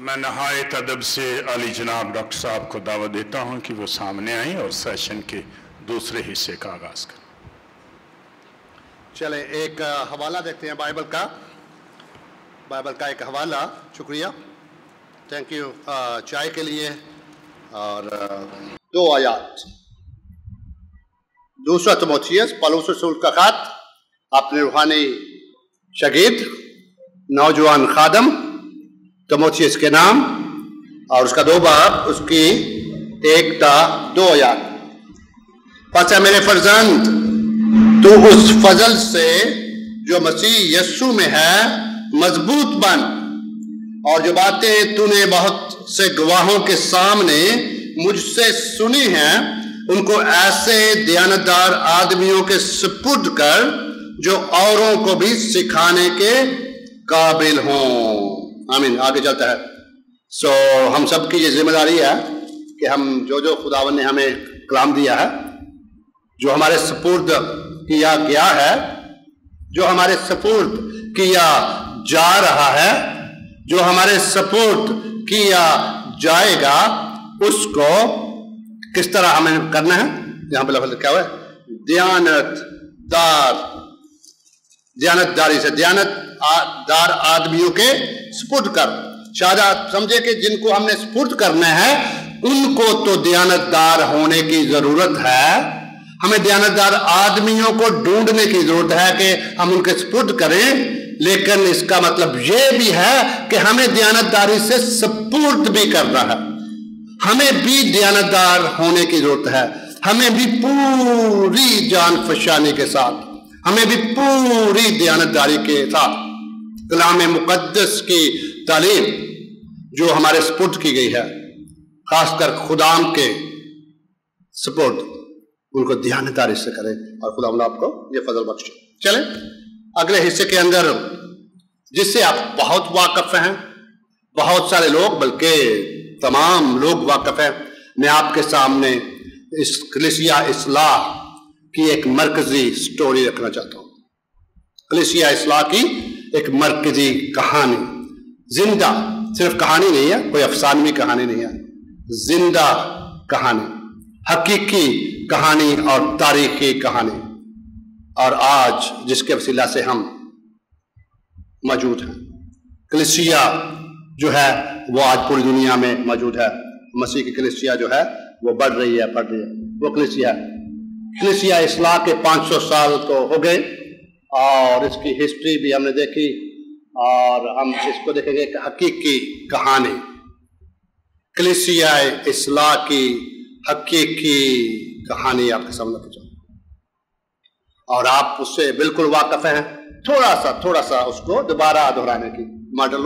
मैं नहायत अदब से अली जनाब डॉक्टर साहब को दावत देता हूं कि वो सामने आएं और सेशन के दूसरे हिस्से का आगाज करें। चलें एक हवाला देखते हैं बाइबल का एक हवाला। शुक्रिया, थैंक यू चाय के लिए। और दो आयात, दूसरा तिमोथियस पौलुस रसूल का खत अपने रूहानी शागिर्द नौजवान खादम तिमोथियस के नाम, और उसका 2 बाब, उसकी 1-2 आयात। पता है मेरे फर्जंद, तू उस फजल से जो मसीह यस्सु में है मजबूत बन, और जो बातें तूने बहुत से गवाहों के सामने मुझसे सुनी हैं उनको ऐसे दयानतदार आदमियों के सुपुर्द कर जो औरों को भी सिखाने के काबिल हों। आमीन। आगे चलता है। हम सब की ये जिम्मेदारी है कि हम जो खुदावन ने हमें कलाम दिया है, जो हमारे सुपुर्द किया गया है, जो हमारे सुपुर्द किया जा रहा है, जो हमारे सुपुर्द किया जाएगा, उसको किस तरह हमें करना है। यहां पे लफ्ज़ क्या हुआ है? दयानतदारी से, दयानतदार आदमियों के सुपुर्द कर। शायद आप समझे कि जिनको हमने सुपुर्द करना है उनको तो दयानतदार होने की जरूरत है। हमें दयानतदार आदमियों को ढूंढने की जरूरत है कि हम उनके सुपुर्द करें, लेकिन इसका मतलब यह भी है कि हमें दयानतदारी से सुपुर्द भी करना है। हमें भी दयानतदार होने की जरूरत है। हमें भी पूरी जान फशानी के साथ, हमें भी पूरी दयानतदारी के साथ कलाम मुकद्दस की तालीम जो हमारे सुपुर्द की गई है, खासकर खुदाम के सुपुर्द, उनको दयानतदारी से करें और खुदा आपको ये फजल बख्शे। चलें अगले हिस्से के अंदर, जिससे आप बहुत वाकफ हैं, बहुत सारे लोग, बल्कि तमाम लोग वाकफ हैं। मैं आपके सामने इस कलीसिया इस्लाह की एक मरकजी स्टोरी रखना चाहता हूँ। कलीसिया इस्लाह की एक मरकजी कहानी, जिंदा, सिर्फ कहानी नहीं है, कोई अफसानवी कहानी नहीं है, जिंदा कहानी, हकीकी कहानी और तारीखी कहानी। और आज जिसके वसीला से हम मौजूद हैं, कलीसिया जो है वो आज पूरी दुनिया में मौजूद है। मसीह की कलीसिया जो है वो बढ़ रही है, बढ़ रही है। वो कलीसिया इस्लाह के 500 साल तो हो गए, और इसकी हिस्ट्री भी हमने देखी, और हम इसको देखेंगे एक हकीकी कहानी, कलीसिया इस्लाह की हकीकी कहानी आपके सामने पहुंचा, और आप उससे बिल्कुल वाकिफ हैं। थोड़ा सा उसको दोबारा दोहराने की। मार्टिन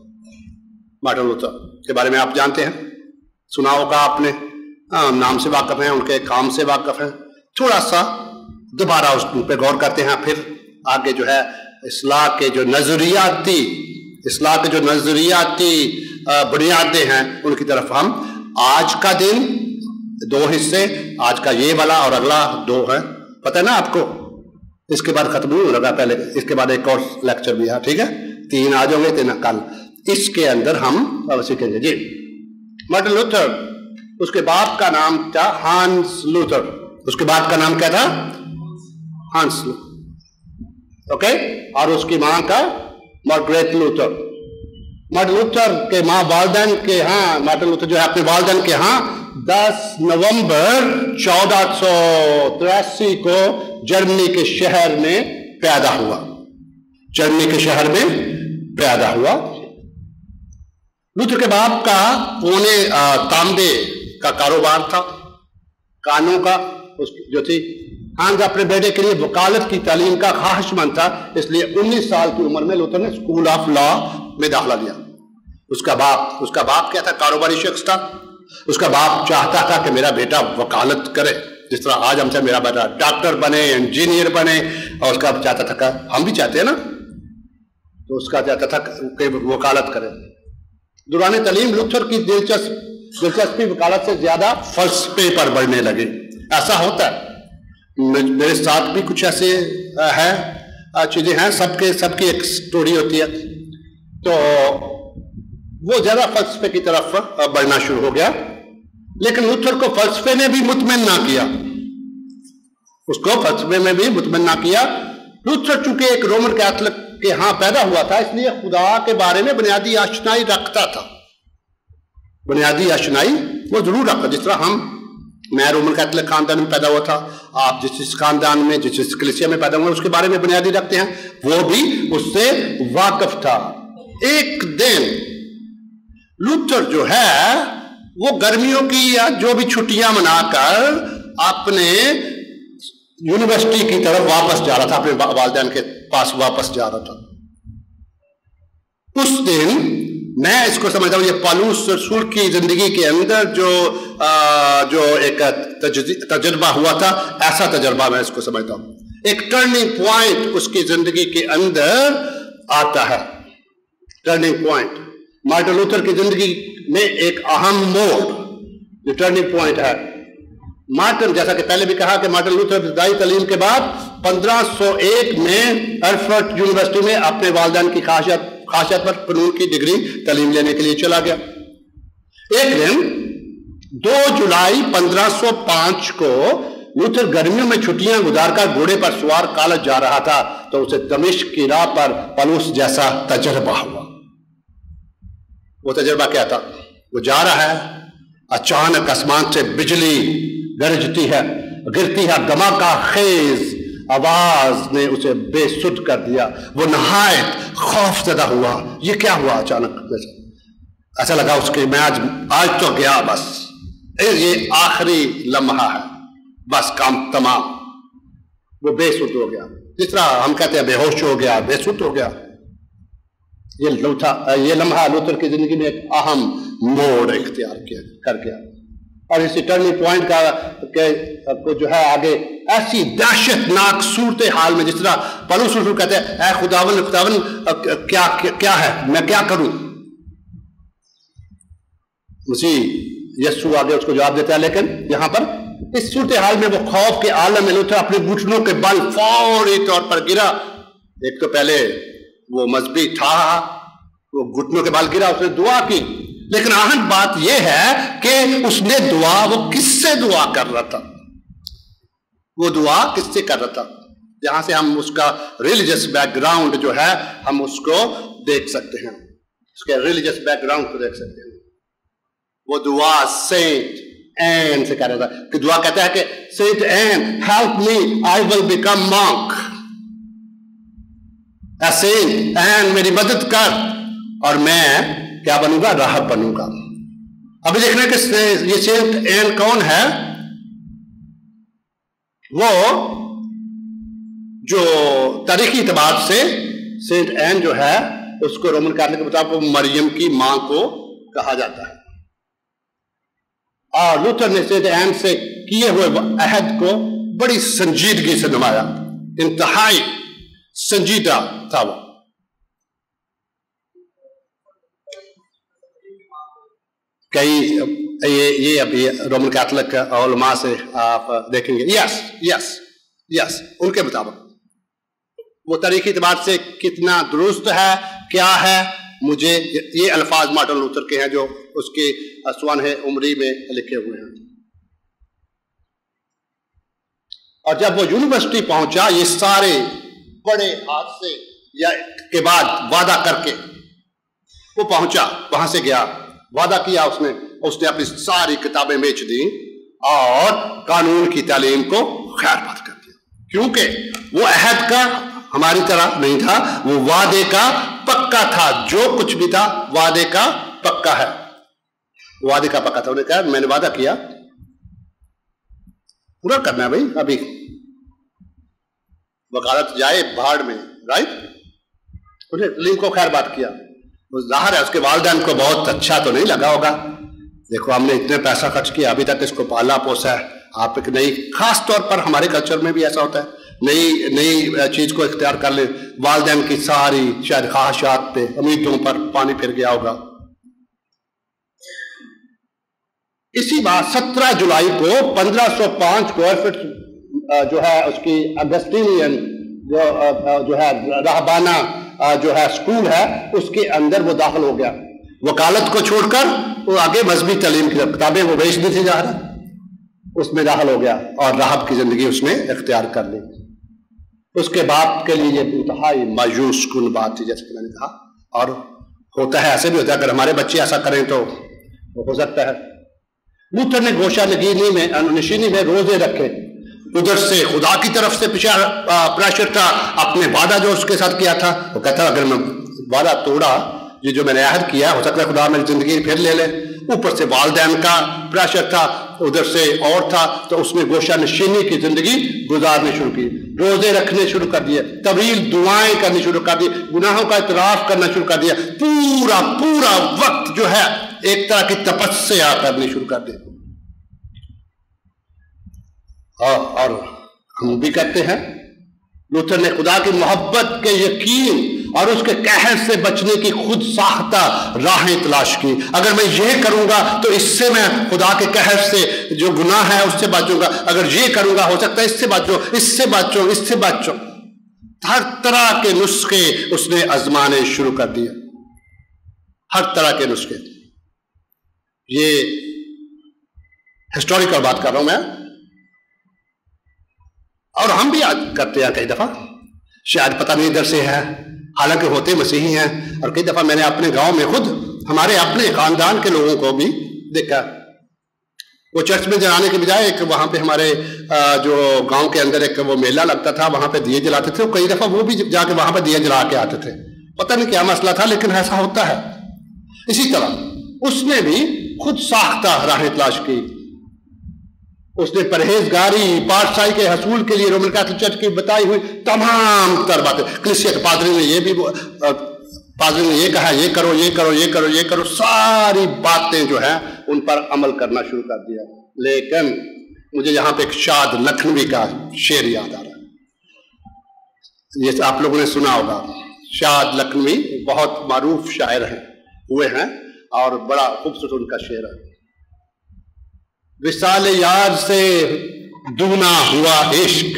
लूथर के बारे में आप जानते हैं, सुना होगा आपने, नाम से वाकिफ हैं, उनके काम से वाकिफ हैं। थोड़ा सा दोबारा उस पर गौर करते हैं, फिर आगे जो है इस्लाह के जो नजरियाती बुनियादें हैं उनकी तरफ हम आज का दिन 2 हिस्से, आज का ये वाला और अगला 2 है, पता है ना आपको। इसके बाद खत्म नहीं होगा, पहले इसके बाद एक और लेक्चर भी है, ठीक है। 3 आज होंगे, 3 कल। इसके अंदर हम सीखेंगे जी। मार्टिन लूथर, उसके बाप का नाम था हांस लूथर। उसके बाप का नाम क्या था? Hans Luther, okay. और उसकी मां का मार्गरेट लूथर। मार्टिन लूथर के मां वालदैन के यहाँ, मार्टिन लूथर जो है अपने वालदैन के यहाँ 10 नवंबर 1483 को जर्मनी के शहर में पैदा हुआ। लूथर के बाप का पौने तांबे का कारोबार था, कानों का जो थी। हांस अपने बेटे के लिए वकालत की तालीम का ख्वाहिशमंद था, इसलिए 19 साल की उम्र में लूथर ने स्कूल ऑफ लॉ में दाखिला लिया। उसका बाप क्या था? कारोबारी शख्स था। उसका बाप चाहता था कि मेरा बेटा वकालत करे, जिस तरह आज हमसे मेरा बेटा डॉक्टर बने, इंजीनियर बने, और उसका चाहता था कि हम भी चाहते हैं ना, तो उसका चाहता था कि वकालत करे। दौरान तालीम लूथर की दिलचस्पी वकालत से ज्यादा फलसफे पर बढ़ने लगी। ऐसा होता है, मेरे साथ भी कुछ ऐसे है चीजें हैं, सबकी एक स्टोरी होती है। तो وہ زیادہ فلسفے کی طرف بڑھنا شروع ہو گیا. لیکن لوتھر کو فلسفے نے بھی مطمئن نہ کیا, اس کو فلسفے میں بھی مطمئن نہ کیا. لوتھر چونکہ ایک رومن کیتھولک کے ہاں پیدا ہوا تھا, اس لیے خدا کے بارے میں بنیادی آشنائی رکھتا تھا. بنیادی آشنائی وہ ضرور رکھتا, جس طرح میں رومن کیتھولک خاندان میں پیدا ہوا تھا, آپ جس خاندان میں جس کلیسیا میں پیدا ہوئے اس کے بارے میں بنیادی رکھتے ہیں, وہ بھی اس سے واقف تھا. ایک دن لوتھر جو ہے وہ گرمیوں کی یا جو بھی چھٹیاں منا کر اپنے یونیورسٹی کی طرف واپس جا رہا تھا, اپنے والدین کے پاس واپس جا رہا تھا. اس دن میں اس کو سمجھتا ہوں یہ پالوس رسول کی زندگی کے اندر جو ایک تجربہ ہوا تھا, ایسا تجربہ میں اس کو سمجھتا ہوں. ایک ٹرننگ پوائنٹ اس کی زندگی کے اندر آتا ہے. ٹرننگ پوائنٹ مارٹن لوتھر کی زندگی میں ایک اہم موڑ, جو ٹرننگ پوائنٹ ہے. مارٹن, جیسا کہ پہلے بھی کہا کہ مارٹن لوتھر ابتدائی تعلیم کے بعد 1501 میں ارفرٹ یونیورسٹی میں اپنے والدین کی خواہشات پر قانون کی ڈگری تعلیم لینے کے لیے چلا گیا. ایک دن 2 جولائی 1505 کو لوتھر گرمیوں میں چھٹیاں گزار کر گھوڑے پر سوار کالج جا رہا تھا تو اسے دمشق کی راہ پر پالوس جیسا تجربہ ہوا. وہ تجربہ کیا تھا؟ وہ جا رہا ہے, اچانک آسمان سے بجلی گرجتی ہے, گرتی ہے, دھماکہ خیز آواز نے اسے بے سدھ کر دیا. وہ نہایت خوف زدہ ہوا. یہ کیا ہوا اچانک؟ ایسا لگا اس کے, میں آج تو گیا, بس یہ آخری لمحہ ہے, بس کام تمام. وہ بے سدھ ہو گیا, جس طرح ہم کہتے ہیں بے ہوش ہو گیا, بے سدھ ہو گیا. یہ لمحہ لوتھر کی زندگی میں ایک اہم موڑ اختیار کر گیا. اور اسی ٹرننگ پوائنٹ کا جو ہے آگے ایسی دہشت ناک صورتحال میں, جس طرح پالوس رسول کہتے ہیں اے خداون کیا ہے, میں کیا کروں. مسیح یسوع آگے اس کو جواب دیتا ہے. لیکن یہاں پر اس صورتحال میں وہ خوف کے عالم میں لوتھر اپنے گھٹنوں کے بل فوری طور پر گرا. ایک تو پہلے وہ مذہبی تھا, وہ گھٹنوں کے بال گرا, اس نے دعا کی. لیکن اہم بات یہ ہے کہ اس نے وہ کس سے دعا کر رہا تھا؟ وہ دعا کس سے کر رہا تھا؟ یہاں سے ہم اس کا ریلیجس بیک گراؤنڈ جو ہے ہم اس کو دیکھ سکتے ہیں, اس کے ریلیجس بیک گراؤنڈ کو دیکھ سکتے ہیں. وہ دعا سینٹ این سے کر رہا تھا, کہ دعا کہتا ہے کہ saint Anne help me, I will become monk. Saint Anne میری مدد کر اور میں کیا بنوں گا؟ راہب بنوں گا. ابھی دیکھنا کہ یہ سینٹ این کون ہے. وہ جو تاریخی اعتبار سے سینٹ این جو ہے اس کو رومن کیتھولک کے مطابق مریم کی ماں کو کہا جاتا ہے. اور لوتھر نے سینٹ این سے کیے ہوئے عہد کو بڑی سنجیدگی سے نمایا, انتہائی سنجیدہ تھا وہ. یہ ابھی رومن کیتھولک علماء سے آپ دیکھیں گے, یس ان کے مطابق وہ تاریخی اعتبار سے کتنا درست ہے, کیا ہے, مجھے یہ الفاظ مارٹن لوتھر کے ہیں جو اس کے سوانح عمری میں لکھے ہوئے ہیں. اور جب وہ یونیورسٹی پہنچا, یہ سارے بڑے حادثے کے بعد وعدہ کر کے وہ پہنچا, وہاں سے گیا, وعدہ کیا اس نے اپنی ساری کتابیں بیچ دی اور قانون کی تعلیم کو خیر بات کر دیا. کیونکہ وہ عہد کا ہماری طرح نہیں تھا, وہ وعدے کا پکا تھا. جو کچھ بھی تھا وعدے کا پکا ہے, وعدے کا پکا تھا. انہوں نے کہا میں نے وعدہ کیا, پورا کرنا ہے بھائی. ابھی وکالت جائے بھاڑ میں, رائٹ. انہیں تعلیم کو خیر بات کیا. ظاہر ہے اس کے والدین کو بہت اچھا تو نہیں لگا ہوگا. دیکھو ہم نے اتنے پیسہ خرچ کیا, ابھی تک اس کو پالا پوسا ہے, آپ ایک نئی, خاص طور پر ہمارے کلچر میں بھی ایسا ہوتا ہے, نئی چیز کو اختیار کر لیں, والدین کی ساری شاید خواہشات پہ, امیدوں پر پانی پھر گیا ہوگا. اسی بات 17 جولائی کو 1505 کو جو ہے اس کی اگسٹینین جو ہے راہبانہ جو ہے اسکول ہے, اس کے اندر وہ داخل ہو گیا. वकालत को छोड़कर वो आगे मजहबी तालीम की किताबें वो बेचने से जा रहा, उसमें दाखिल हो गया और राहब की जिंदगी उसने इख्तियार कर ली। उसके बाप के लिए ये इंतहाई मायूस कुन बात थी, जैसे कि मैंने कहा। और होता है, ऐसे भी होता है, अगर हमारे बच्चे ऐसा करें तो वो हो सकता है। लूथर ने गोशा नशीनी में रोजे रखे, उधर से खुदा की तरफ से प्रेशर था, अपने वादा जो उसके साथ किया था, वो कहता अगर मैं वादा तोड़ा, ये जो मैंने अहद किया, हो सकता है खुदा मेरी जिंदगी फिर ले ले। ऊपर से वालिदैन का प्रेशर था, उधर से और था, तो उसने गोशा नशीनी की जिंदगी गुजारनी शुरू की, रोजे रखने शुरू कर दिए, तवील दुआएं करनी शुरू कर दी, गुनाहों का इतराफ करना शुरू कर दिया, पूरा पूरा वक्त जो है एक तरह की तपस्या करनी शुरू कर दी। और हम भी करते हैं। लूथर ने खुदा की मोहब्बत के यकीन और उसके कहर से बचने की खुद साख्ता राहें तलाश की। अगर मैं ये करूंगा तो इससे मैं खुदा के कहर से जो गुनाह है उससे बचूंगा, अगर ये करूंगा हो सकता है इससे बचो, इससे बचो, इससे बचो। हर तरह के नुस्खे उसने आजमाने शुरू कर दिए, हर तरह के नुस्खे। ये हिस्टोरिकल बात कर रहा हूं मैं, और हम भी आज करते हैं कई दफा, शायद पता नहीं इधर से है, हालांकि होते मसीही हैं। और कई दफा मैंने अपने गांव में खुद हमारे अपने खानदान के लोगों को भी देखा, वो चर्च में जाने के बजाय एक वहां पे हमारे जो गांव के अंदर एक वो मेला लगता था, वहां पे दिए जलाते थे, कई दफा वो भी जाके वहां पे दिए जला के आते थे। पता नहीं क्या मसला था, लेकिन ऐसा होता है। इसी तरह उसने भी खुद साख्ता राह तलाश की, उसने परहेजगारी पाठशाही के हसूल के लिए रोमन कैथोलिक चर्च की बताई हुई तमाम तर बातें, कलीसिया के पादरी ने ये भी पादरी ने ये कहा, ये करो, ये करो, ये करो, ये करो, सारी बातें जो है उन पर अमल करना शुरू कर दिया। लेकिन मुझे यहाँ पे एक शाद लखनवी का शेर याद आ रहा है, ये आप लोगों ने सुना होगा। शाद लखनवी बहुत मारूफ शायर हुए हैं और बड़ा खूबसूरत उनका शेर है। विसाल यार से दूना हुआ इश्क,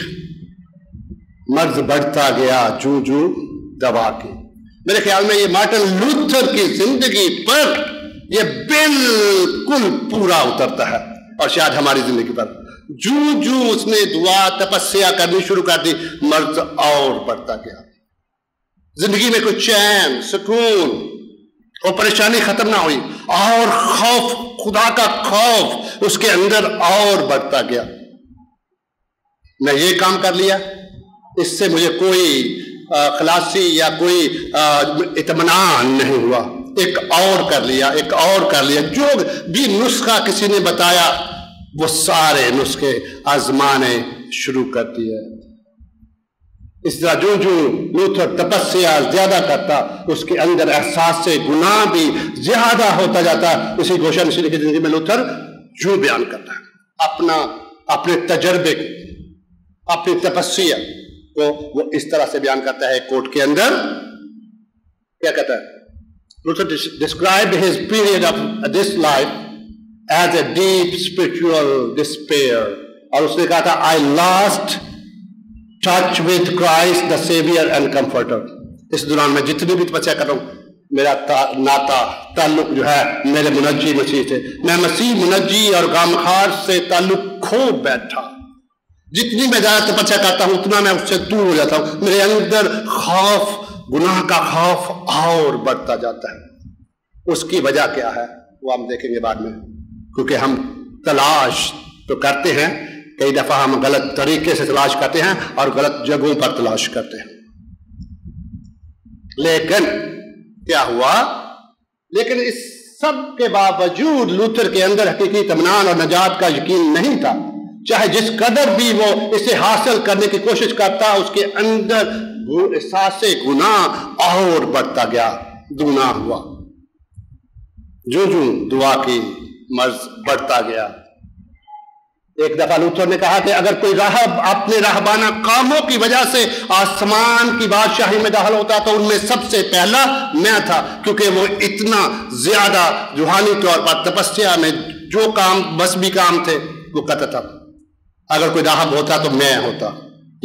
मर्ज बढ़ता गया जू जू दवा की। मेरे ख्याल में ये मार्टिन लूथर की जिंदगी पर ये बिल्कुल पूरा उतरता है, और शायद हमारी जिंदगी पर जू जू उसने दुआ तपस्या करनी शुरू कर दी, मर्ज और बढ़ता गया। जिंदगी में कोई चैन सुकून और परेशानी खत्म ना हुई, और खौफ, खुदा का खौफ उसके अंदर और बढ़ता गया। मैं ये काम कर लिया, इससे मुझे कोई खलासी या कोई इत्मीनान नहीं हुआ, एक और कर लिया, एक और कर लिया। जो भी नुस्खा किसी ने बताया वो सारे नुस्खे आजमाने शुरू कर दिए। इस तरह जो जो लूथर तपस्या ज्यादा करता, उसके अंदर एहसास से गुनाह भी ज्यादा होता जाता। इसी गोशा नशीनी की जिंदगी में लूथर जो बयान करता है अपने तजर्बे को, अपनी तपस्या को वो इस तरह से बयान करता है। कोर्ट के अंदर क्या कहता है? Luther describe his period of this life as a deep spiritual despair, और उसने कहा था I lost touch with Christ the saviour and comforter. इस दौरान मैं जितनी भी तपस्या कर रहा हूं, मेरा ताल्लुक जो है मेरे मुनज्जी मसीह से, मैं मसीह मुनज्जी और गामखार से ताल्लुक खो बैठा। जितनी मैं ज्यादा तपस्या करता हूं उतना मैं उससे दूर हो जाता हूं। मेरे अंदर खौफ, गुनाह का खौफ और बढ़ता जाता है। उसकी वजह क्या है वो हम देखेंगे बाद में, क्योंकि हम तलाश तो करते हैं, कई दफा हम गलत तरीके से तलाश करते हैं और गलत जगहों पर तलाश करते हैं। लेकिन क्या हुआ? लेकिन इस सब के बावजूद लूथर के अंदर हकीकी इत्मीनान और नजात का यकीन नहीं था। चाहे जिस कदर भी वो इसे हासिल करने की कोशिश करता, उसके अंदर एहसास गुनाह और बढ़ता गया, दूना हुआ। जो जो दुआ की मर्ज बढ़ता गया। एक दफा लूथर ने कहा कि अगर कोई राहब अपने राहबाना कामों की वजह से आसमान की बादशाही में दाखिल होता तो उनमें सबसे पहला मैं था, क्योंकि वो इतना ज्यादा रूहानी तौर पर तपस्या में जो काम बस भी काम थे वो करता था। अगर कोई राहब होता तो मैं होता,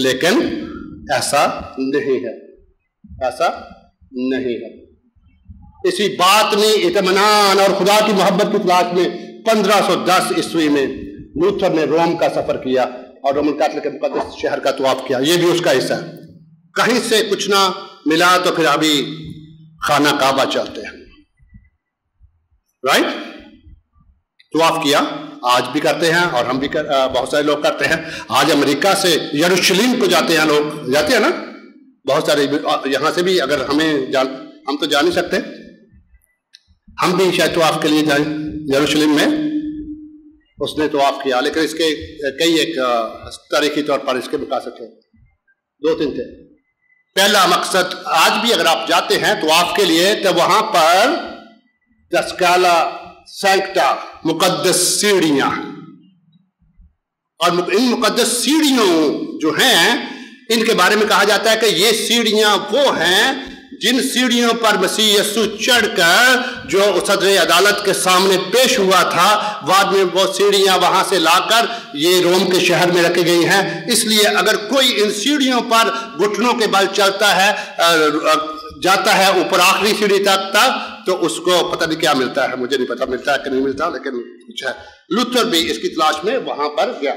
लेकिन ऐसा नहीं है, ऐसा नहीं है। اسی باطنی اطمینان اور خدا کی محبت کی تلاش میں 1510 عیسوی میں لوتھر نے روم کا سفر کیا اور رومن کیتھولک کے مقدس شہر کا طواف کیا. یہ بھی اس کا حصہ ہے. کہیں سے کچھ نہ ملا تو پھر ابھی خانہ کعبہ چلتے ہیں. رائٹ؟ طواف کیا، آج بھی کرتے ہیں اور ہم بھی بہت سارے لوگ کرتے ہیں. آج امریکہ سے یروشلم کو جاتے ہیں لوگ، جاتے ہیں نا بہت سارے. یہاں سے بھی اگر ہم تو جا نہیں سکتے، ہم بھی شاید طواف کے لیے جائیں. یروشلم میں اس نے طواف کیا، لیکن اس کے کئی ایک تاریخی طور پر اس کے مقاصد تھے، 2-3 تھے. پہلا مقصد، آج بھی اگر آپ جاتے ہیں طواف کے لیے تو وہاں پر تسکالا سینکٹا مقدس سیڑھیاں، اور ان مقدس سیڑھیوں جو ہیں ان کے بارے میں کہا جاتا ہے کہ یہ سیڑھیاں وہ ہیں جن سیڑھیوں پر مسیح یسوع چڑھ کر جو صدر عدالت کے سامنے پیش ہوا تھا، بعد میں وہ سیڑھیاں وہاں سے لا کر یہ روم کے شہر میں رکھی گئی ہیں. اس لیے اگر کوئی ان سیڑھیوں پر گھٹنوں کے بل چلتا ہے، جاتا ہے اوپر آخری سیڑھی تک تو اس کو پتہ نہیں کیا ملتا ہے. مجھے نہیں پتہ ملتا ہے کہ نہیں ملتا، لیکن کچھ ہے. لوتھر بھی اس کی تلاش میں وہاں پر گیا.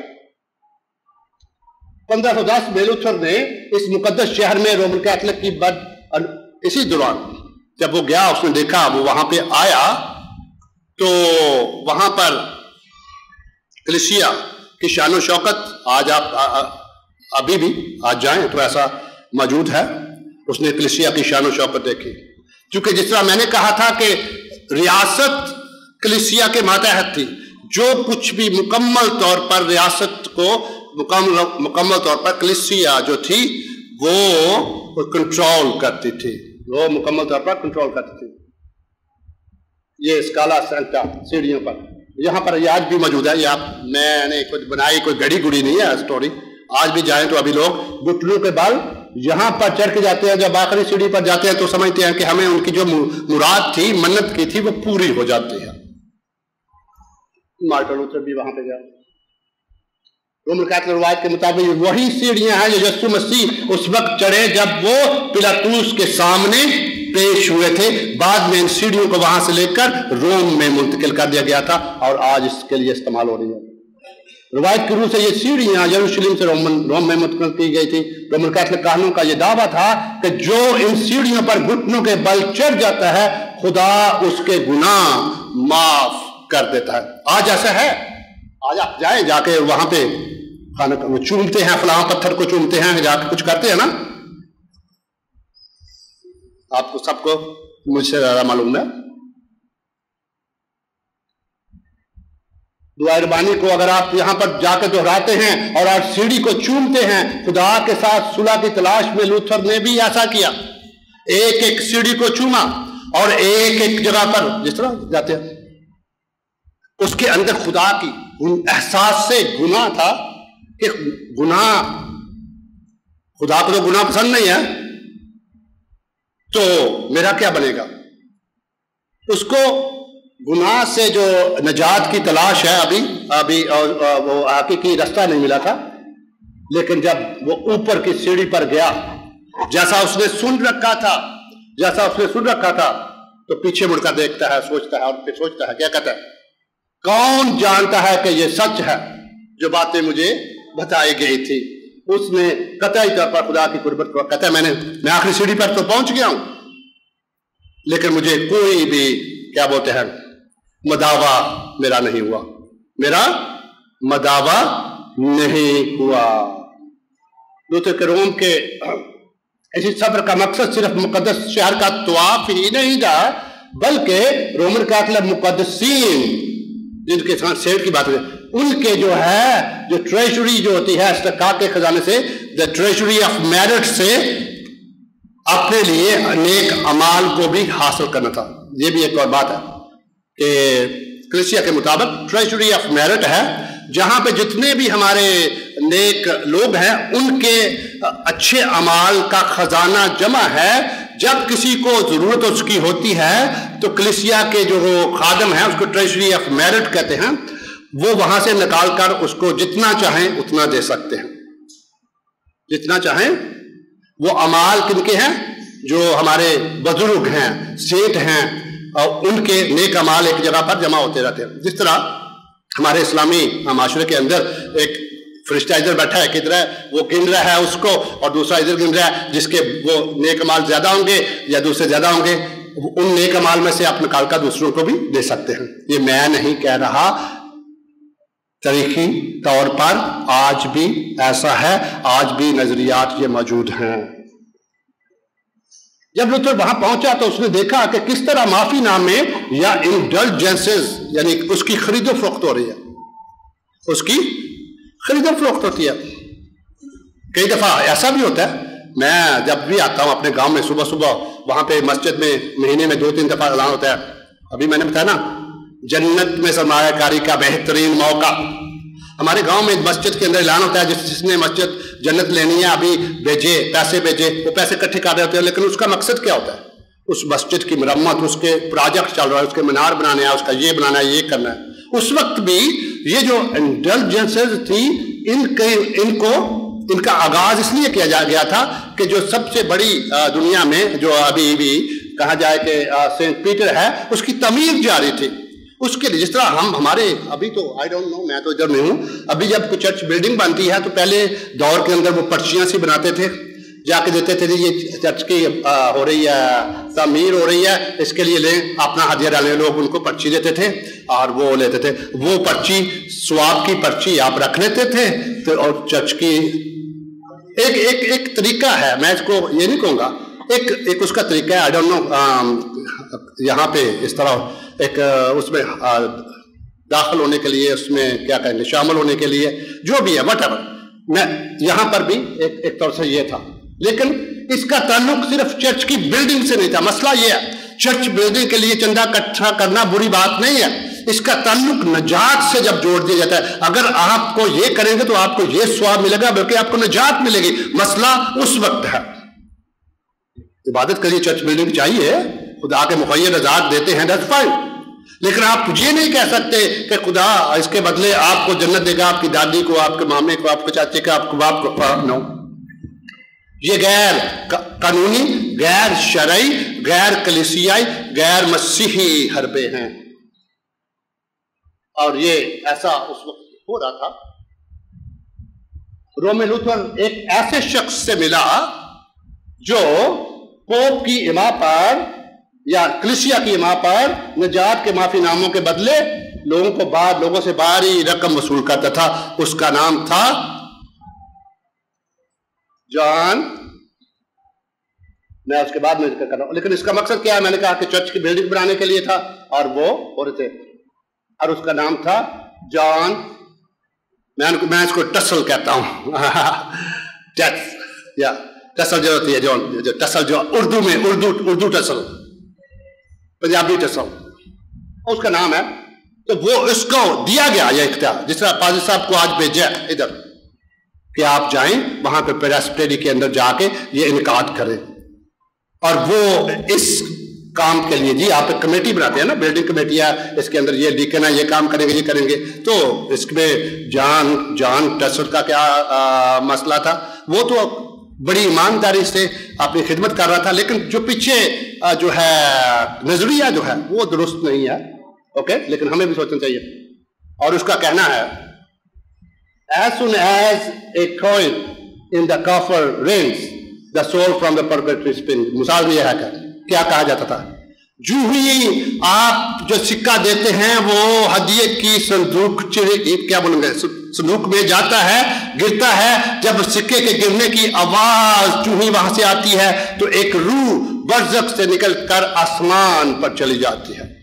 1510 میں لوتھر نے اس مقدس شہر میں رومن کیتھولک کی اسی دوران جب وہ گیا، اس نے دیکھا، وہ وہاں پہ آیا تو وہاں پر کلیسیا کی شان و شوکت، آج آپ ابھی بھی آج جائیں تو ایسا موجود ہے. اس نے کلیسیا کی شان و شوکت دیکھی، کیونکہ جس طرح میں نے کہا تھا کہ ریاست کلیسیا کے ماتحت تھی. جو کچھ بھی مکمل طور پر ریاست کو مکمل طور پر کلیسیا جو تھی وہ کنٹرول کرتی تھی، وہ مکمل طور پر کنٹرول کرتی تھی. یہ اسکالا سینکٹا سیڑھیوں پر، یہاں پر یہ آج بھی موجود ہے. یہ میں نے کچھ بنائی، کوئی گڑی گڑی نہیں ہے اسٹوری. آج بھی جائیں تو ابھی لوگ گھٹنوں کے بل یہاں پر چڑھ کے جاتے ہیں. جب آخری سیڑھی پر جاتے ہیں تو سمجھتے ہیں کہ ہمیں ان کی جو مراد تھی، منت کی تھی، وہ پوری ہو جاتی ہے. مارٹن لوتھر بھی وہاں پہ گیا. رومن کیتھولک روایت کے مطابق وہی سیڑھیاں ہیں جو یسوع مسیح اس وقت چڑھے جب وہ پلاطوس کے سامنے پیش ہوئے تھے. بعد میں ان سیڑھیوں کو وہاں سے لے کر روم میں منتقل کر دیا گیا تھا اور آج اس کے لیے استعمال ہو رہی ہے. روایت کی روح سے یہ سیڑھیاں یروشلم سے روم میں منتقل کی گئی تھی. رومن کیتھولک کہانوں کا یہ دعویٰ تھا کہ جو ان سیڑھیوں پر گھٹنوں کے بل چڑھ جاتا ہے، خدا اس کے گناہ معاف کر دیتا ہے. آج ایسا ہے. آج آپ جائیں، جا کے وہاں پہ وہ چومتے ہیں، فلاں پتھر کو چومتے ہیں، جا کے کچھ کرتے ہیں نا. آپ کو سب کو مجھ سے زیادہ معلوم ہے. دعائے ربانی کو اگر آپ یہاں پر جا کے دہراتے ہیں اور آپ سیڑھی کو چومتے ہیں، خدا کے ساتھ صلح کی تلاش میں لوتھر نے بھی ایسا کیا. ایک ایک سیڑھی کو چوما اور ایک ایک جگہ پر جس طرح جاتے ہیں، اس کے اندر خدا کی احساس سے گناہ تھا کہ گناہ، خدا کو تو گناہ پسند نہیں ہے، تو میرا کیا بنے گا. اس کو گناہ سے جو نجات کی تلاش ہے ابھی وہ حقیقی راستہ نہیں ملا تھا. لیکن جب وہ اوپر کی سیڑھی پر گیا، جیسا اس نے سن رکھا تھا تو پیچھے مڑ کر دیکھتا ہے، سوچتا ہے، اور پھر سوچتا ہے، کیا کہتا ہے؟ کون جانتا ہے کہ یہ سچ ہے جو باتیں مجھے بتائی گئی تھی. اس نے قطعی طور پر خدا کی قربت کو کہتا ہے، میں آخری سیڑھی پر تو پہنچ گیا ہوں، لیکن مجھے کوئی بھی کیا بولتے ہیں مداوا میرا نہیں ہوا، میرا مداوا نہیں ہوا. لوتھر کے روم کے اسی سفر کا مقصد صرف مقدس شہر کا طواف ہی نہیں تھا، بلکہ رومن کیتھولک مقدسین جن کے ساتھ سیڑھ کی بات ہے، ان کے جو ہے جو ٹریجری جو ہوتی ہے استحقاق کے خزانے سے، the treasury of merit سے اپنے لیے نیک اعمال کو بھی حاصل کرنا تھا. یہ بھی ایک اور بات ہے کہ کلیسیا کے مطابق ٹریجری آف میرٹ ہے، جہاں پہ جتنے بھی ہمارے نیک لوگ ہیں ان کے اچھے اعمال کا خزانہ جمع ہے. جب کسی کو ضرورت اس کی ہوتی ہے تو کلیسیا کے جو خادم ہیں، اس کو ٹریجری آف میرٹ کہتے ہیں، وہ وہاں سے نکال کر اس کو جتنا چاہیں اتنا دے سکتے ہیں. جتنا چاہیں. وہ اعمال کن کے ہیں؟ جو ہمارے بزرگ ہیں، سیٹ ہیں، اور ان کے نیک اعمال ایک جگہ پر جمع ہوتے رہتے ہیں. جس طرح ہمارے اسلامی معاشرے کے اندر ایک فرشتہ ادھر بیٹھا ہے، کدھر ہے، وہ گن رہا ہے اس کو، اور دوسرا ادھر گن رہا ہے، جس کے وہ نیک اعمال زیادہ ہوں گے یا دوسرے زیادہ ہوں گے، ان نیک اعمال میں سے آپ نکال کر دوسروں کو بھی دے سکتے ہیں. یہ میں نہیں کہہ رہا، تاریخی طور پر آج بھی ایسا ہے، آج بھی نظریات یہ موجود ہیں. جب لوتھر وہاں پہنچا تو اس نے دیکھا کہ کس طرح معافی نامے یا انڈلجنسز، یعنی اس کی خرید و فروخت ہو رہی ہے، اس کی خرید و فروخت ہوتی ہے. کئی دفعہ ایسا بھی ہوتا ہے، میں جب بھی آتا ہوں اپنے گاؤں میں صبح صبح، وہاں پہ مسجد میں مہینے میں 2-3 دفعہ اعلان ہوتا ہے. ابھی میں نے بتایا نا، جنت میں سرمایہ کاری کا بہترین موقع. ہمارے گاؤں میں مسجد کے اندر اعلان ہوتا ہے، جس نے مسجد جنت لینی ہے ابھی بھیجے، پیسے بھیجے. وہ پیسے اکٹھے کر رہے ہوتے ہیں، لیکن اس کا مقصد کیا ہوتا ہے؟ اس مسجد کی مرمت، اس کے پروجیکٹ چل رہا ہے، اس کے مینار بنانے ہیں، اس کا یہ بنانا ہے، یہ کرنا ہے. اس وقت بھی یہ جو انڈلجنسز تھی، ان کا آغاز اس لیے کیا گیا تھا کہ جو سب سے بڑی دنیا میں جو ابھی بھی کہا جائے کہ سینٹ پیٹر ہے، اس کی تعمیر جاری تھی. اس کے لیے جس طرح ہمارے ابھی تو آئی ڈونٹ نو، میں تو ادھر میں ہوں، ابھی جب کوئی چرچ بلڈنگ بنتی ہے تو پہلے دور کے اندر وہ پرچیاں سی بناتے تھے، جا کے دیتے تھے، یہ چرچ کی ہو رہی ہے، تعمیر ہو رہی ہے، اس کے لیے لیں، اپنا ہدیہ ڈالنے. لوگ ان کو پرچی دیتے تھے اور وہ لیتے تھے. وہ پرچی، ثواب کی پرچی آپ رکھ لیتے تھے. اور چرچ کی ایک طریقہ ہے، میں اس کو یہ نہیں کہوں گا، ایک اس کا طریقہ ہے، آئی ڈونٹ نو، یہاں پہ اس طرح ایک اس میں داخل ہونے کے لیے، اس میں کیا کہیں گے، شامل ہونے کے لیے، جو بھی ہے وٹ ایور. میں یہاں پر بھی ایک طور سے یہ تھا، لیکن اس کا تعلق صرف چرچ کی بلڈنگ سے نہیں تھا. مسئلہ یہ ہے، چرچ بلڈنگ کے لیے چندہ اکٹھا کرنا بری بات نہیں ہے، اس کا تعلق نجات سے جب جوڑ دیا جاتا ہے. اگر آپ کو یہ کریں گے تو آپ کو یہ ثواب ملے گا، بلکہ آپ کو نجات ملے گی. مسئلہ اس وقت ہے. عبادت کے لیے چرچ بلڈنگ چاہیے، خدا کے مخیر رضاعت دیتے ہیں، دیٹس فائن، لیکن آپ یہ نہیں کہہ سکتے کہ خدا اس کے بدلے آپ کو جنت دے گا، آپ کی دادی کو، آپ کے مامے کو، آپ کے چاچے کو، آپ کے باپ کو. نو، یہ غیر قانونی، غیر شرعی، غیر کلیسیائی، غیر مسیحی حربے ہیں. اور یہ ایسا اس وقت ہو رہا تھا. رومی لوتھر ایک ایسے شخص سے ملا جو پوپ کی اما پر یا کلیسیا کی اما پر نجات کے معافی ناموں کے بدلے لوگوں سے بھاری رقم وصول کرتا تھا. اس کا نام تھا جان. میں اس کے بعد میں ذکر کر رہا ہوں، لیکن اس کا مقصد کیا ہے؟ میں نے کہا کہ چرچ کی بلڈنگ بنانے کے لیے تھا، اور وہ ہو رہے تھے، اور اس کا نام تھا جان. میں اس کو ٹسل کہتا ہوں. یا ٹسل جو ہوتی ہے، جو ٹسل جو اردو میں اردو ٹسل، پنجابی ٹسل، اس کا نام ہے. تو وہ اس کو دیا گیا یہ اختیار، جس طرح پادری صاحب کو آج بھیجا ادھر کہ آپ جائیں وہاں پہ پیراسپٹری کے اندر جا کے یہ انعقاد کریں. اور وہ اس کام کے لیے، جی آپ ایک کمیٹی بناتے ہیں نا، بلڈنگ کمیٹی ہے، اس کے اندر یہ ڈیکن ہے، یہ کام کریں گے، یہ کریں گے. تو اس میں جان ٹسل کا کیا مسئلہ تھا؟ وہ تو بڑی ایمانداری سے اپنی خدمت کر رہا تھا، لیکن جو پیچھے جو ہے نظریہ جو ہے وہ درست نہیں ہے. اوکے، لیکن ہمیں بھی سوچنا چاہیے. اور اس کا کہنا ہے as soon as a coin in the coffer rings the soul from the purgatory spins. مثال میں یہ ہے کہ کیا کہا جاتا تھا، جو ہی آپ جو سکہ دیتے ہیں وہ ہدیے کی صندوق کیا بولیں گے، صندوق میں جاتا ہے، گرتا ہے. جب سکے کے گرنے کی آواز جو ہی وہاں سے آتی ہے تو ایک روح برزخ سے نکل کر آسمان پر چلی جاتی ہے.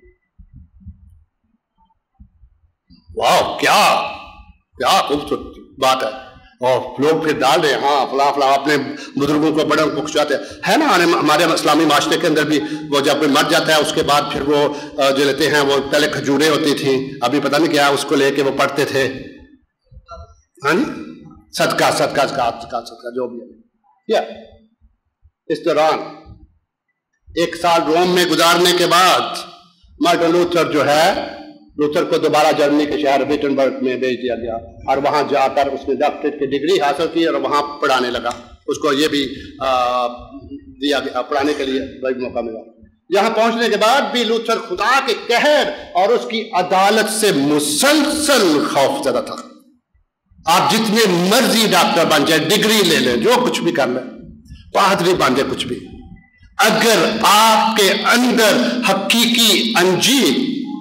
واو، کیا خوبصورت بات ہے. اور لوگ پھر ڈال رہے ہیں، ہاں فلاں فلاں اپنے بزرگوں کو بڑے پکشاتے ہیں نا. ہمارے اسلامی معاشرے کے اندر بھی وہ جب کوئی مر جاتا ہے اس کے بعد پھر وہ جو لیتے ہیں، وہ پہلے کھجوریں ہوتی تھیں، ابھی پتہ نہیں کیا، اس کو لے کے وہ پڑھتے تھے. ہاں جی، صدقہ جو بھی ہے. اس دوران 1 سال روم میں گزارنے کے بعد مارٹن لوتھر جو ہے، لوتھر کو دوبارہ جرمنی کے شہر ویٹنبرگ میں بھیج دیا گیا، اور وہاں جا کر اس نے ڈاکٹریٹ کی ڈگری حاصل کی اور وہاں پڑھانے لگا. اس کو یہ بھی दिया गया, पढ़ाने के लिए बड़ा मौका मिला। यहां पहुंचने के बाद भी लूथर खुदा के कहर और उसकी अदालत से मुसलसल खौफजदा था। आप जितने मर्जी डॉक्टर बन जाए, डिग्री ले लें, जो कुछ भी कर लें, पादरी बन जाए, कुछ भी, अगर आपके अंदर हकीकी अंजीर,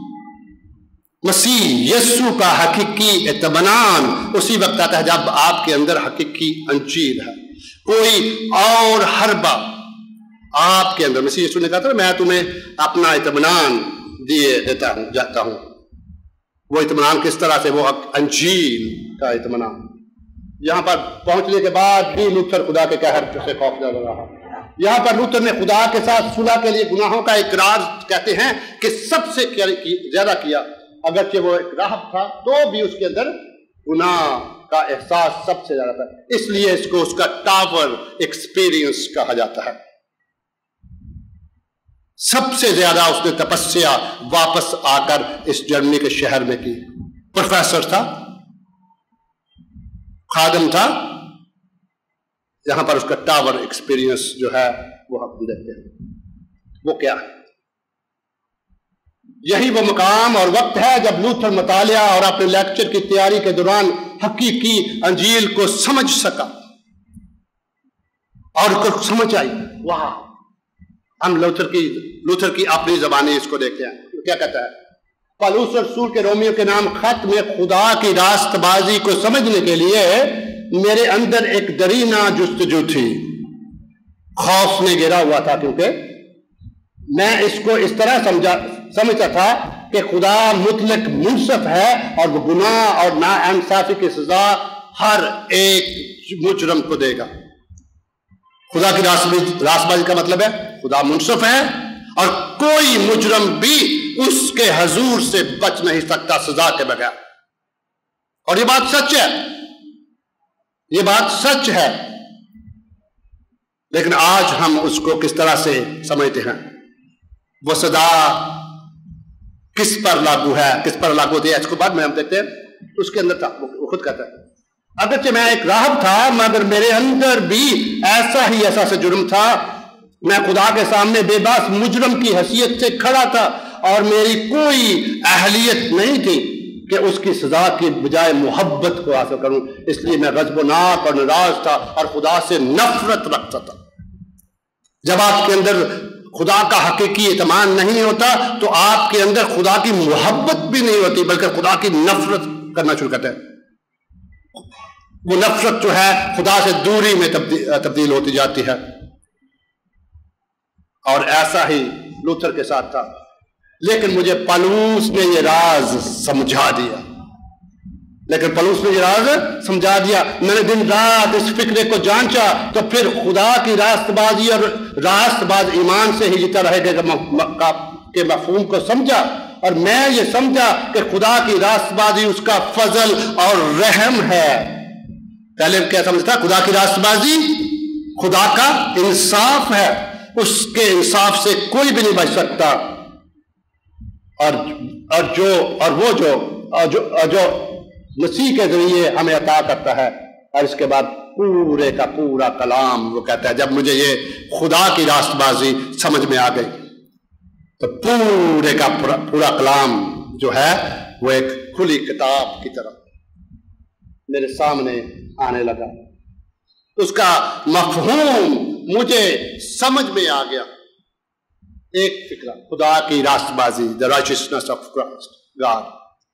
मसीह यीशु का हकीकी इत्मीनान उसी वक्त आता है जब आपके अंदर हकीकी अंजीर है। कोई और हरबा आपके अंदर, मसीह यीशु ने कहा था मैं तुम्हें अपना इत्मीनान दिए देता हूं, जाता हूं। वो इत्मीनान किस तरह से? वो अंजीर का इत्मीनान। यहां पर पहुंचने के बाद भी लूथर खुदा के कहर से खौफजदा रहा। यहां पर लूथर ने खुदा के साथ सुलह के लिए गुनाहों का इकरार, कहते हैं कि सबसे ज्यादा किया। अगरचे वो एक राहब था तो भी उसके अंदर गुनाह का एहसास सबसे ज्यादा था, इसलिए इसको उसका टावर एक्सपीरियंस कहा जाता है। सबसे ज्यादा उसने तपस्या वापस आकर इस जर्मनी के शहर में की। प्रोफेसर था, खादम था, यहां पर उसका टावर एक्सपीरियंस जो है वो हम देखते हैं। वो क्या है? यही वो मकाम और वक्त है जब लूथर मुतालिया और अपने लेक्चर की तैयारी के दौरान हकीकी अंजील को समझ सका और उसको समझ आई। वाह, हम लूथर की अपनी ज़बानी इसको देखते हैं। क्या कहता है? पौलुस रसूल के रोमियो के नाम खत में खुदा की रास्तबाजी को समझने के लिए मेरे अंदर एक दरीना जुस्तजू थी। खौफ ने घेरा हुआ था, क्योंकि मैं इसको इस तरह समझता था कि खुदा मुतलक मुनसफ है और वो गुनाह और नाइंसाफी की सजा हर एक मुजरम को देगा। खुदा की रास्तबाजी का मतलब है खुदा मुनसफ है और कोई मुजरम भी उसके हजूर से बच नहीं सकता सजा के बगैर। और ये बात सच है, ये बात सच है। लेकिन आज हम उसको किस तरह से समझते हैं? वो सजा किस पर लागू है, किस पर लागू होती है, इसको बाद में हम देखते हैं। उसके अंदर था, वो खुद कहता है अगरचे मैं एक राहब था मगर मेरे अंदर भी ऐसा ही ऐसा से जुर्म था। मैं खुदा के सामने बेबस मुजरम की हैसियत से खड़ा था और मेरी कोई अहलियत नहीं थी कि उसकी सजा की बजाय मोहब्बत को हासिल करूं। इसलिए मैं गज़बनाक और नाराज था और खुदा से नफरत रखता था। जब आपके अंदर खुदा का हकीकी इत्मीनान नहीं होता तो आपके अंदर खुदा की मोहब्बत भी नहीं होती, बल्कि खुदा की नफरत करना शुरू करते हैं। वो नफरत जो है खुदा से दूरी में तब्दील होती जाती है। और ऐसा ही लूथर के साथ था। लेकिन मुझे पौलुस ने ये राज समझा दिया, मैंने दिन रात इस फिक्रे को जांचा, तो फिर खुदा की रास्तबाजी और रास्तबाज ईमान से ही जीता रहेगा के मफहूम को समझा। और मैं ये समझा कि खुदा की रास्तबाजी उसका फजल और रहम है। पहले क्या समझता? खुदा की रास्तबाजी खुदा का इंसाफ है, उसके इंसाफ से कोई भी नहीं बच सकता। और वो जो मसीह के जरिए हमें अता करता है। और इसके बाद पूरे का पूरा कलाम वो कहता है, जब मुझे ये खुदा की रास्तबाजी समझ में आ गई तो पूरे का पूरा कलाम जो है वो एक खुली किताब की तरह मेरे सामने आने लगा। उसका मफहूम मुझे समझ में आ गया। एक फिक्रा, खुदा की रास्तबाजी, द राइचियसनेस ऑफ गॉड,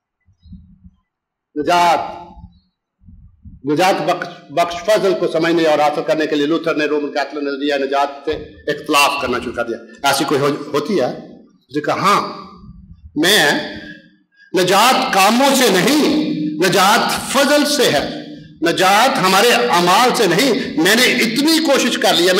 निजात बख्श फजल को समझने और हासिल करने के लिए लूथर ने रोमन कैथोलिक नजरिया निजात से इख्तिलाफ करना शुरू कर दिया। ऐसी कोई होती है? उसने कहा हाँ, मैं निजात कामों से नहीं, निजात फजल से है, निजात हमारे अमाल से नहीं। मैंने इतनी कोशिश कर ली है,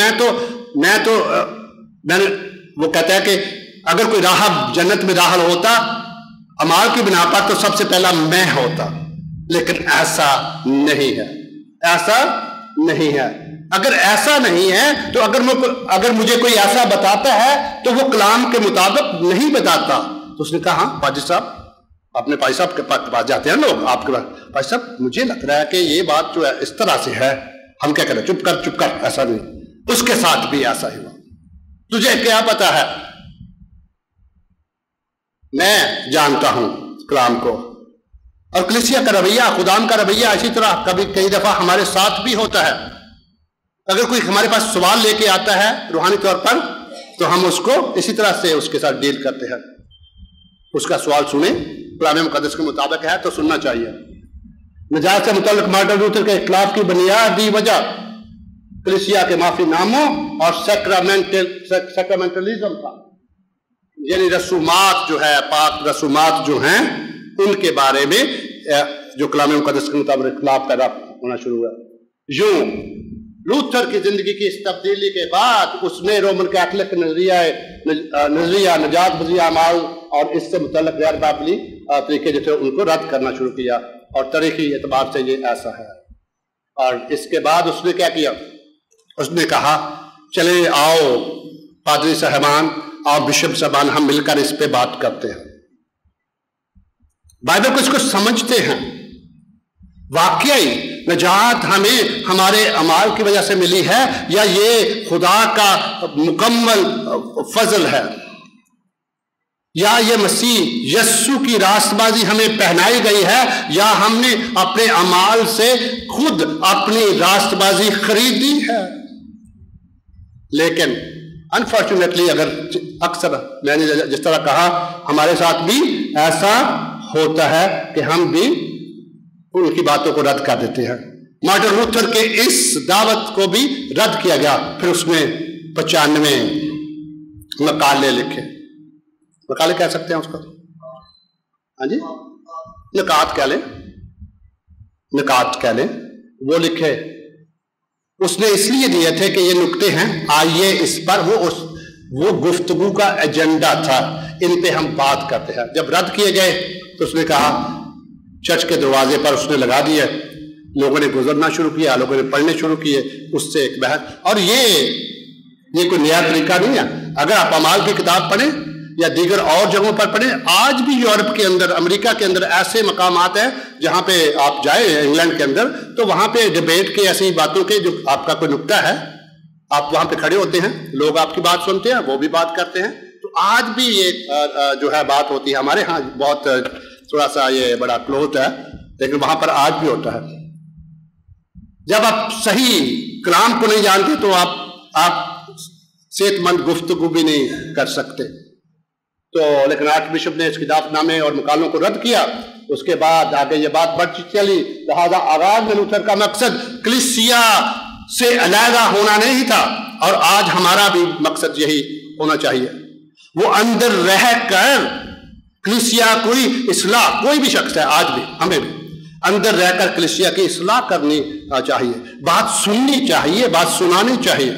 मैंने वो कहता है कि अगर कोई राहब जन्नत में दाखिल होता अमाल की बिना पर तो सबसे पहला मैं होता, लेकिन ऐसा नहीं है, ऐसा नहीं है। अगर ऐसा नहीं है तो अगर मुझे कोई ऐसा बताता है तो वो कलाम के मुताबिक नहीं बताता। तो उसने कहा हाँ पाजी साहब, अपने भाई साहब के पास जाते हैं लोग, आपके पास, भाई साहब मुझे लग रहा है कि ये बात जो है इस तरह से है, हम क्या करें? चुप कर, ऐसा नहीं। اس کے ساتھ بھی ایسا ہی ہوا. تجھے کیا پتا ہے؟ میں جانتا ہوں کلام کو. اور کلیسیا کا رویہ، خدام کا رویہ اسی طرح کبھی کئی دفعہ ہمارے ساتھ بھی ہوتا ہے. اگر کوئی ہمارے پاس سوال لے کے آتا ہے روحانی طور پر تو ہم اس کو اسی طرح سے اس کے ساتھ ڈیل کرتے ہیں. اس کا سوال سنیں، کلام مقدس کے مطابق ہے تو سننا چاہیے. نجات سے متعلق مارٹن لوتھر کے اختلاف کی بنیادی وجہ کلیسیا کے معافی ناموں اور سیکرامنٹلزم تھا. یعنی رسومات جو ہے، پاک رسومات جو ہیں ان کے بارے میں جو کلام مقدس کے مطابق اختلاف پیدا ہونا شروع ہوا. یوں لوتھر کی زندگی کی اس تبدیلی کے بعد اس نے رومن کیتھولک نظریہ نجات بخش اعمال اور اس سے متعلق غیر بائبلی طریقے جو تھے ان کو رد کرنا شروع کیا. اور تاریخی اعتبار سے یہ ایسا ہے. اور اس کے بعد اس نے کیا کیا؟ اس نے کہا چلے آؤ پادری صاحبان اور بشپ صاحبان، ہم مل کر اس پہ بات کرتے ہیں. بائبل کو اس کو سمجھتے ہیں. واقعی نجات ہمیں ہمارے اعمال کی وجہ سے ملی ہے یا یہ خدا کا مکمل فضل ہے، یا یہ مسیح یسوع کی راست بازی ہمیں پہنائی گئی ہے، یا ہم نے اپنے اعمال سے خود اپنی راست بازی خریدی ہے. لیکن انفارچونیٹلی اکثر میں نے جس طرح کہا ہمارے ساتھ بھی ایسا ہوتا ہے کہ ہم بھی ان کی باتوں کو رد کر دیتے ہیں. مارٹن لوتھر کے اس دعوت کو بھی رد کیا گیا. پھر اس نے 95 مقالے لکھے. مقالے کہہ سکتے ہیں اس کو؟ ہاں جی، نکات کہہ لیں، نکات کہہ لیں. وہ لکھے اس نے اس لیے دیے تھے کہ یہ نکتے ہیں، آئیے اس پر وہ گفتگو کا ایجنڈا تھا، ان پہ ہم بات کرتے ہیں. جب رد کیے گئے تو اس نے کہا چرچ کے دروازے پر اس نے لگا دیے. لوگوں نے گزرنا شروع کیا، لوگوں نے پڑھنے شروع کیے، اس سے ایک بحث. اور یہ کوئی نیا طریقہ نہیں ہے. اگر آپ اعمال کی کتاب پڑھیں یا دیگر اور جگہوں پر پڑھیں، آج بھی یورپ کے اندر، امریکہ کے اندر ایسے مقامات ہیں جہاں پہ آپ جائیں، انگلینڈ کے اندر، تو وہاں پہ ڈیبیٹ کے ایسی باتوں کے جو آپ کا کوئی نکتہ ہے، آپ وہاں پہ کھڑے ہوتے ہیں، لوگ آپ کی بات سنتے ہیں، وہ بھی بات کرتے ہیں. تو آج بھی یہ جو ہے بات ہوتی ہے. ہمارے ہاں بہت تھوڑا سا یہ بڑا کلوز ہے، لیکن وہاں پر آج بھی ہوتا ہے. جب آپ صحیح کلام کو نہیں جانتے تو آپ صحت مند گفتگو بھی نہیں کر سکتے. تو لیکن آرچ بشپ نے اس کی دعوت نامے اور مقالوں کو رد کیا. اس کے بعد آگے یہ بات بڑھتی چلی. لہذا آغاز میں لوتھر کا مقصد کلیسیا سے علیحدہ ہونا نہیں تھا، اور آج ہمارا بھی مقصد یہی ہونا چاہیے. وہ اندر رہ کر کلیسیا کوئی اصلاح، کوئی بھی شخص ہے آج بھی، ہمیں بھی اندر رہ کر کلیسیا کی اصلاح کرنی چاہیے، بات سننی چاہیے، بات سنانی چاہیے.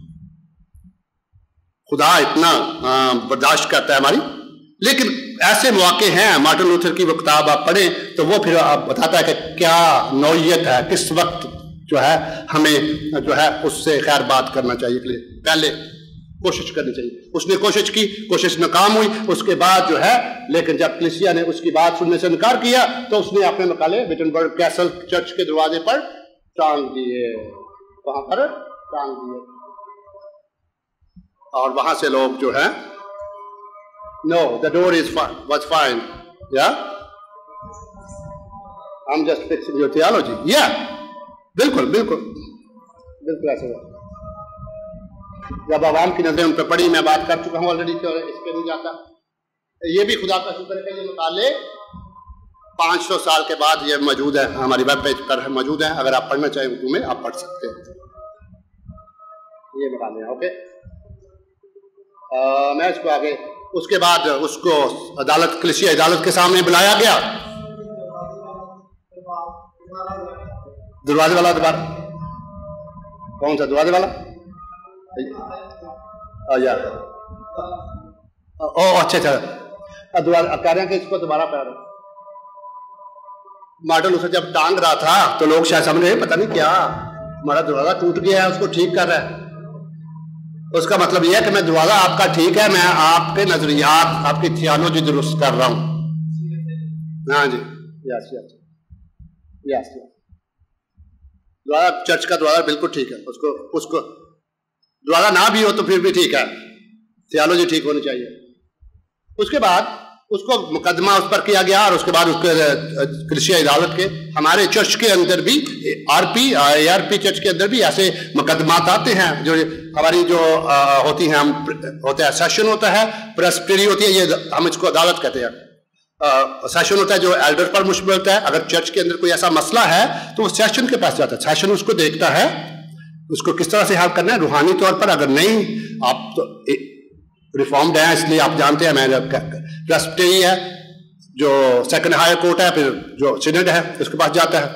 خدا اتنا برداشت کرتا ہے ہماری. لیکن ایسے مواقع ہیں، مارٹن لوتھر کی وہ کتاب آپ پڑھیں تو وہ پھر آپ بتاتا ہے کہ کیا نوعیت ہے، کس وقت جو ہے ہمیں جو ہے اس سے خیر بات کرنا چاہیے، پہلے کوشش کرنی چاہیے. اس نے کوشش کی، کوشش ناکام ہوئی. اس کے بعد جو ہے لیکن جب کلیسیا نے اس کی بات سننے سے انکار کیا تو اس نے اپنے مقالے وٹنبرگ کیسل چرچ کے دروازے پر ٹانگ دیے، وہاں پر ٹانگ دیے. اور وہاں سے لوگ جو ہے no the door was fine yeah I'm just fixing your theology yeah بالکل ایسا ہوا. جب عوام کی نظریں ان پہ پڑی، میں بات کر چکا ہوں آلریڈی، تو اس پہ نہیں جاتا. یہ بھی خدا کا شکر ہے کہ یہ مقالے 500 سال کے بعد یہ موجود ہے، ہماری ویب پیج پر موجود ہیں. اگر آپ پڑھنا چاہیں اردو میں آپ پڑھ سکتے ہیں یہ مقالے. اوکے، میں اس کو آگے، اس کے بعد اس کو عدالت، کلیسیا عدالت کے سامنے بلایا گیا. دروازے والا دوبارہ کون سا دروازے والا؟ اچھا کہہ رہے ہیں کہ اس کو دوبارہ پڑھ رہے. مارٹن لوتھر جب ٹانگ رہا تھا تو لوگ شاید سمجھ رہے پتہ نہیں کیا ہمارا دروازہ ٹوٹ گیا ہے، اس کو ٹھیک کر رہا ہے. اس کا مطلب یہ ہے کہ میں دروازہ آپ کا ٹھیک ہے، میں آپ کے نظریات، آپ کی تھیالوجی درست کر رہا ہوں. ہاں جی، یس دروازہ چرچ کا دروازہ بالکل ٹھیک ہے. اس کو दोबारा ना भी हो तो फिर भी ठीक है, थियोलॉजी ठीक होनी चाहिए। उसके बाद उसको मुकदमा उस पर किया गया और उसके बाद उसके कृषि अदालत के, हमारे चर्च के अंदर भी ARP चर्च के अंदर भी ऐसे मुकदमात आते हैं जो हमारी जो होती हैं, हम होता है सेशन होता है, प्रेस्बिटरी होती है, ये हम इसको अदालत कहते हैं। सेशन होता है जो एल्डर पर मुश्तमिल होता है। अगर चर्च के अंदर कोई ऐसा मसला है तो वो सेशन के पास जाता है, सेशन उसको देखता है उसको किस तरह से हल करना है रूहानी तौर पर। अगर नहीं, आप तो रिफॉर्म्ड हैं इसलिए आप जानते हैं, मैं प्रेस्बिटरी है जो सेकंड हायर कोर्ट है, फिर जो सिनेड है उसके पास जाता है।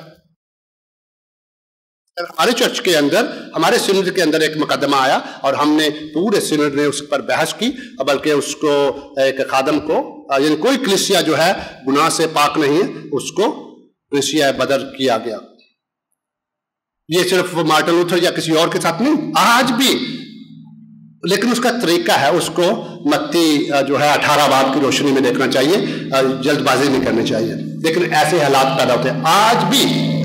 हमारे चर्च के अंदर, हमारे सिनेड के अंदर एक मुकदमा आया और हमने पूरे सिनेड ने उस पर बहस की, बल्कि उसको एक खादम को, यानी कोई कलीसिया जो है गुनाह से पाक नहीं है, उसको कलीसिया बदर किया गया। ये सिर्फ मार्टिन लूथर या किसी और के साथ नहीं, आज भी, लेकिन उसका तरीका है, उसको मत्ती जो है 18 बाब की रोशनी में देखना चाहिए, जल्दबाजी नहीं करनी चाहिए। लेकिन ऐसे हालात पैदा होते हैं आज भी।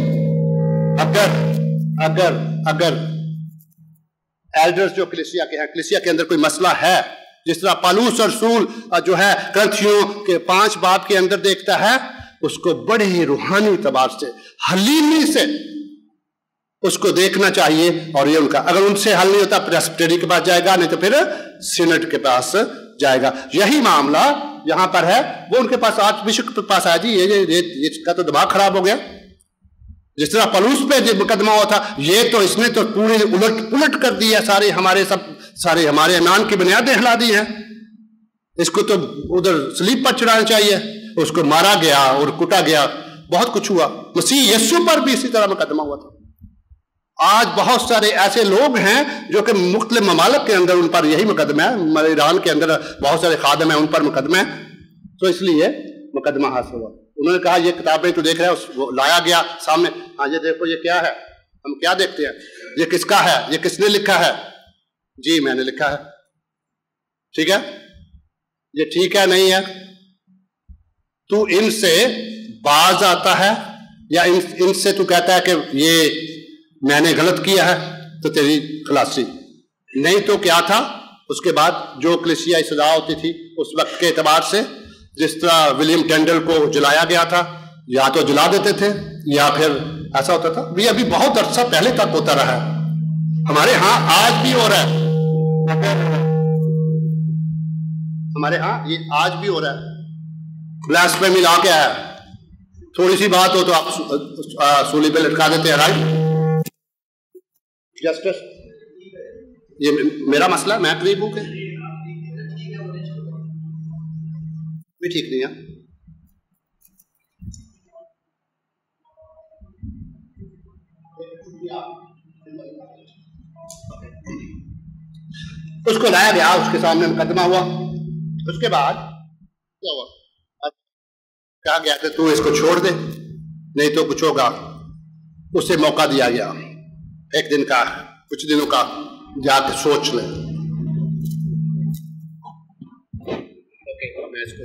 अगर एल्डर्स जो कलीसिया के हैं, कलीसिया के अंदर कोई मसला है, जिस तरह पौलुस और रसूल जो है ग्रंथियों के 5 बाब के अंदर देखता है, उसको बड़े ही रूहानी तबार से, हलीमी से उसको देखना चाहिए। और ये उनका, अगर उनसे हल नहीं होता प्रेस्बिटरी के पास जाएगा, नहीं तो फिर सिनेट के पास जाएगा। यही मामला यहां पर है। वो उनके पास आर्च बिशप के पास आया, जी ये इसका तो दिमाग खराब हो गया, जिस तरह पौलुस पे जो मुकदमा हुआ था, ये तो इसने तो पूरी उलट कर दी है, सारे हमारे ईमान की बुनियादें हिला दी हैं, इसको तो उधर सलीब पर चढ़ाना चाहिए। उसको मारा गया और कुटा गया, बहुत कुछ हुआ। मसीह यीशु पर भी इसी तरह मुकदमा हुआ था। आज बहुत सारे ऐसे लोग हैं जो कि मुख्तलिफ ममालिक के अंदर उन पर यही मुकदमा है, ईरान के अंदर बहुत सारे खादम हैं, उन पर मुकदमा है, तो इसलिए मुकदमा हासिल हुआ। उन्होंने कहा ये किताबें तो देख रहे हैं, वो लाया गया सामने, हाँ ये देखो ये क्या है। हम क्या देखते हैं, ये किसका है, ये किसने लिखा है? जी मैंने लिखा है। ठीक है, ये ठीक है नहीं है? तू इनसे बाज आता है या इनसे तू कहता है कि ये मैंने गलत किया है, तो तेरी खलासी नहीं तो क्या था। उसके बाद जो कलीसियाई सजा होती थी उस वक्त के एतबार से, जिस तरह विलियम टेंडल को जलाया गया था, या तो जला देते थे या फिर ऐसा होता था। ये अभी बहुत अरसा पहले तक होता रहा है, हमारे यहाँ आज भी हो रहा है, हमारे यहाँ ये आज भी हो रहा है। ब्लास्फेमी लॉ क्या है? थोड़ी सी बात हो तो आप सूली पे लटका देते हैं, राइट? जस्टिस, ये मेरा मसला, मैं करीब हूं के भी ठीक नहीं है। उसको लाया गया, उसके सामने मुकदमा हुआ। उसके बाद क्या हुआ? अब कहा गया कि तू इसको छोड़ दे, नहीं तो कुछ होगा। उसे मौका दिया गया, एक दिन का, कुछ दिनों का, जाके सोच ले। मैं इसको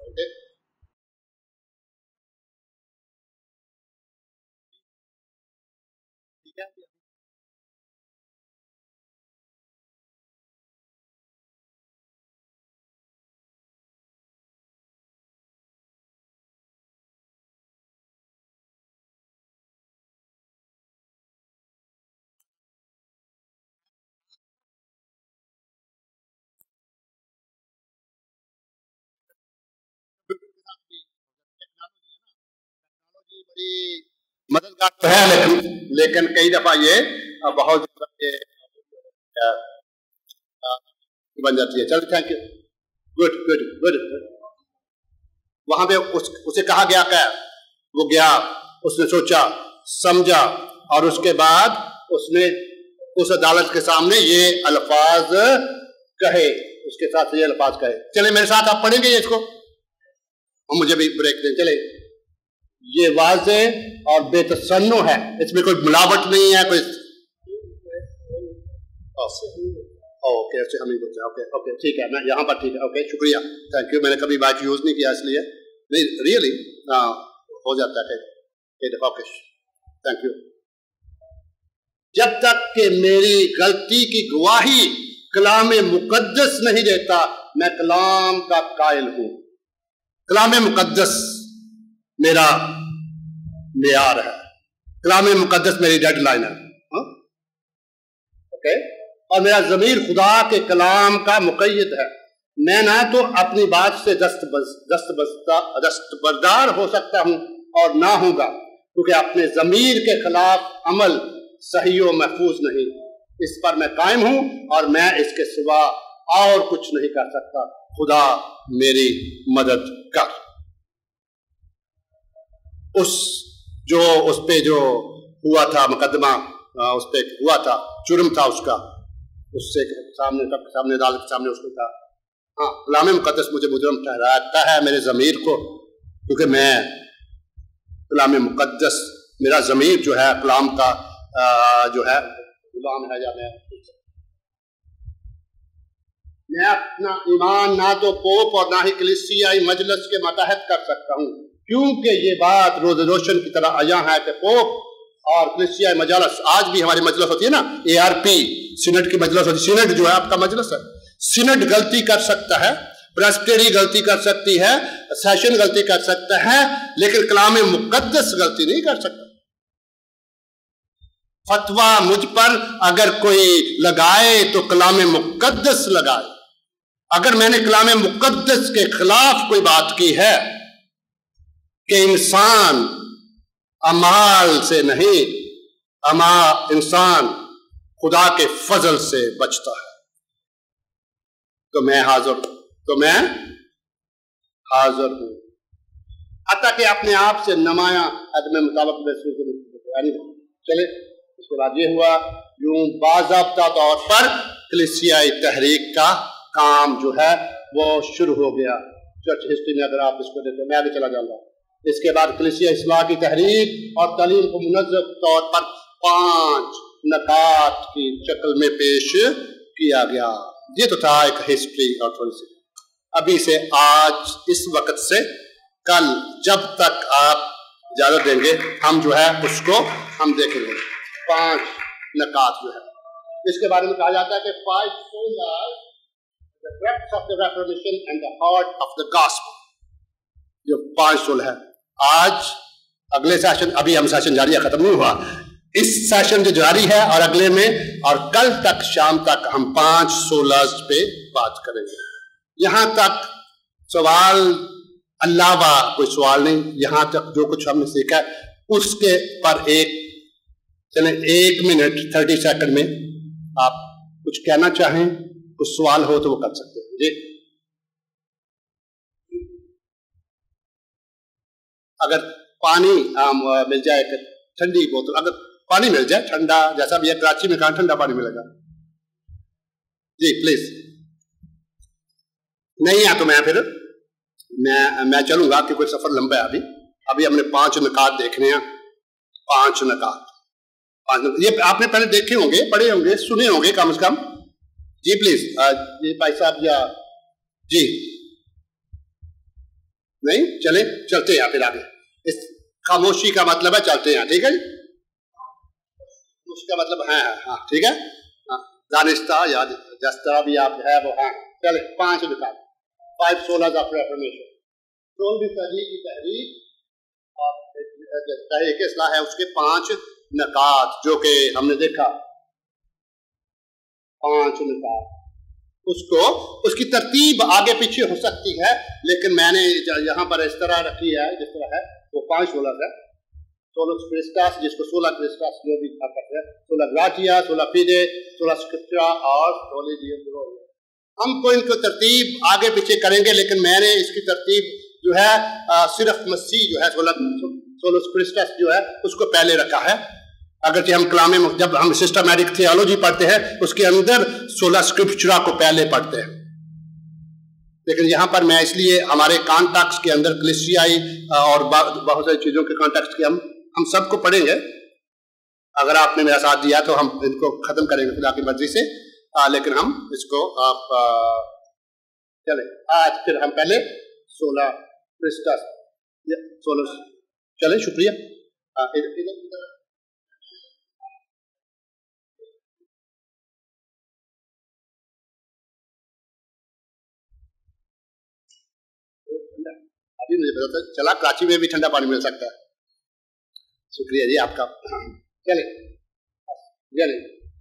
मददगार तो है, लेकिन कई दफा ये बहुत बन जाती है। चल, thank you, good good good. वहां पे उसे कहा गया क्या? वो गया, उसने सोचा समझा, और उसके बाद उसने उस अदालत के सामने ये अल्फाज कहे, उसके साथ ये अल्फाज कहे। चले मेरे साथ, आप पढ़ेंगे इसको और मुझे भी ब्रेक दें। चले, ये वाज़े और बेतसन्नो है, इसमें कोई मिलावट नहीं है, कोई ओके ऐसे हम ही बोलते हैं। ओके ओके ठीक है, मैं यहाँ पर ठीक है। ओके शुक्रिया, थैंक यू। मैंने कभी बात यूज नहीं किया इसलिए नहीं, रियली हो जाता है कई दफा। Okay thank you. جب تک کہ میری غلطی کی گواہی کلام مقدس نہیں دیتا میں کلام کا قائل ہوں. کلام مقدس میرا معیار ہے, کلام مقدس میری ڈیڈ لائن ہے. اوکے, اور میرا ضمیر خدا کے کلام کا مقید ہے. میں نہ تو اپنی بات سے دستبردار ہو سکتا ہوں اور نہ ہوں گا, کیونکہ اپنے ضمیر کے خلاف عمل صحیح و محفوظ نہیں. اس پر میں قائم ہوں اور میں اس کے سوا اور کچھ نہیں کر سکتا. خدا میری مدد کر. اس پہ جو ہوا تھا مقدمہ, اس پہ ہوا تھا, جرم تھا اس کا, اس سے سامنے عدالت کے سامنے اس کو کہا ہاں کلام مقدس مجھے مجرم ٹھہراتا ہے میرے ضمیر کو, کیونکہ میں کلام مقدس, میرا ضمیر جو ہے کلام کا جو ہے غلام ہے. یا میں اپنا ایمان نہ تو پوپ اور نہ ہی کلیسیائی مجلس کے ماتحت کر سکتا ہوں, کیونکہ یہ بات روز روشن کی طرح عیاں ہے کہ پوپ اور کلیسیائی مجلس, آج بھی ہماری مجلس ہوتی ہے نا, ARP سینٹ کی مجلس ہوتی ہے. سینٹ جو ہے آپ کا مجلس ہے. سینٹ غلطی کر سکتا ہے, پریسبیٹری غلطی کر سکتی ہے, سیشن غلطی کر سکتا ہے, لیکن کلام مقدس غلطی نہیں کر سکتا. فتویٰ مجھ پر اگر کوئی لگائے تو کلام مقدس لگائے. اگر میں نے کلام مقدس کے خلاف کوئی بات کی ہے کہ انسان اعمال سے نہیں, انسان خدا کے فضل سے بچتا ہے, تو میں حاضر ہوں. حتیٰ کہ اپنے آپ سے نمایاں عدم مطابق چلے. اس کے بعد یہ ہوا یوں باضابطہ طور پر کلیسیائی تحریک کا کام جو ہے وہ شروع ہو گیا. چرچ ہسٹری میں اگر آپ اس کو دیکھیں, میں آگے چلا جاؤں گا. اس کے بعد کلیسیائی اصلاح کی تحریک اور تعلیم کو منظم طور پر 5 نکات کی شکل میں پیش کیا گیا. یہ تو تھا ایک ہسٹری اور تھوڑی سی. ابھی سے آج اس وقت سے کل جب تک آپ اجازت دیں گے ہم جو ہے اس کو ہم دیکھیں گے. 5 نکات جو ہے اس کے بارے میں کہا جاتا ہے کہ 5 pillars, the depths of the Reformation and the heart of the gospel. جو 5 اصول ہے. آج اگلے سیشن, ابھی ہم سیشن جاری ہے, ختم نہیں ہوا, اس سیشن جو جاری ہے اور اگلے میں اور کل تک شام تک ہم 5 سولرز پہ بات کریں گے. یہاں تک سوال علاوہ کوئی سوال نہیں. یہاں تک جو کچھ ہم نے سیکھا اس کے پر 1 منٹ 30 سیکنڈ میں آپ کچھ کہنا چاہیں, کچھ سوال ہو تو وہ کر سکتے ہیں. جی, اگر پانی مل جائے, ٹھنڈی بوتل, اگر پانی مل جائے ٹھنڈا, جیسا بھی ہے کراچی میں کہاں ٹھنڈا پانی ملے گا. جی پلیز. نہیں ہے تو میں پھر میں چلوں گا, کہ کوئی سفر لمبا ہے. ابھی ہم نے 5 نکات دیکھنے ہیں. 5 نکات, یہ آپ نے پہلے دیکھے ہوں گے, پڑھے ہوں گے, سنے ہوں گے کم از کم. جی پلیز. جی بھائی صاحب, یا جی نہیں, چلتے ہیں پھر آگے. اس خاموشی کا مطلب ہے چلتے ہیں. ٹھیک ہے جی, اس کا مطلب ہاں ٹھیک ہے. دانستہ یا جستہ بھی آپ ہے وہ. ہاں چلے. 5 نکات, 5 solas of Reformation. 16ویں صدی کی تحریک اور تحریک اصلاح ہے, اس کے 5 نکات جو کہ ہم نے دیکھا. 5 نکات. اس کی ترتیب آگے پیچھے ہو سکتی ہے, لیکن میں نے یہاں پر اس طرح رکھی ہے جس طرح ہے. وہ 5 سولر ہے. 16 کرسٹاس, جس کو 16 کرسٹاس جو بھی کرتے ہیں, 16 گراٹیا, 16 فیڈے, 16 اسکرپچرا اور 16 ڈیو. ہم کو ان کو ترتیب آگے پیچھے کریں گے, لیکن میں نے اس کی ترتیب جو ہے صرف مسیح جو ہے 16 کرسٹاس جو ہے اس کو پہلے رکھا ہے. اگرچہ ہم کلام جب ہم سسٹمیٹک تھیالوجی پڑھتے ہیں اس کے اندر 16 اسکرپچرا کو پہلے پڑھتے ہیں, لیکن یہاں پر میں اس لیے ہمارے کانٹیکس کے اندر کلیسیائی اور بہت ساری چیزوں کے کانٹیکس کے ہم سب کو پڑھیں گے. اگر آپ نے میرا ساتھ دیا تو ہم ان کو ختم کریں گے خدا کی مرضی سے, لیکن ہم اس کو آپ چلیں. آج پھر ہم پہلے 16 کرسٹاس 16 چلیں. شکریہ. अभी मुझे पता चला कराची में भी ठंडा पानी मिल सकता है। शुक्रिया जी आपका। चले चले,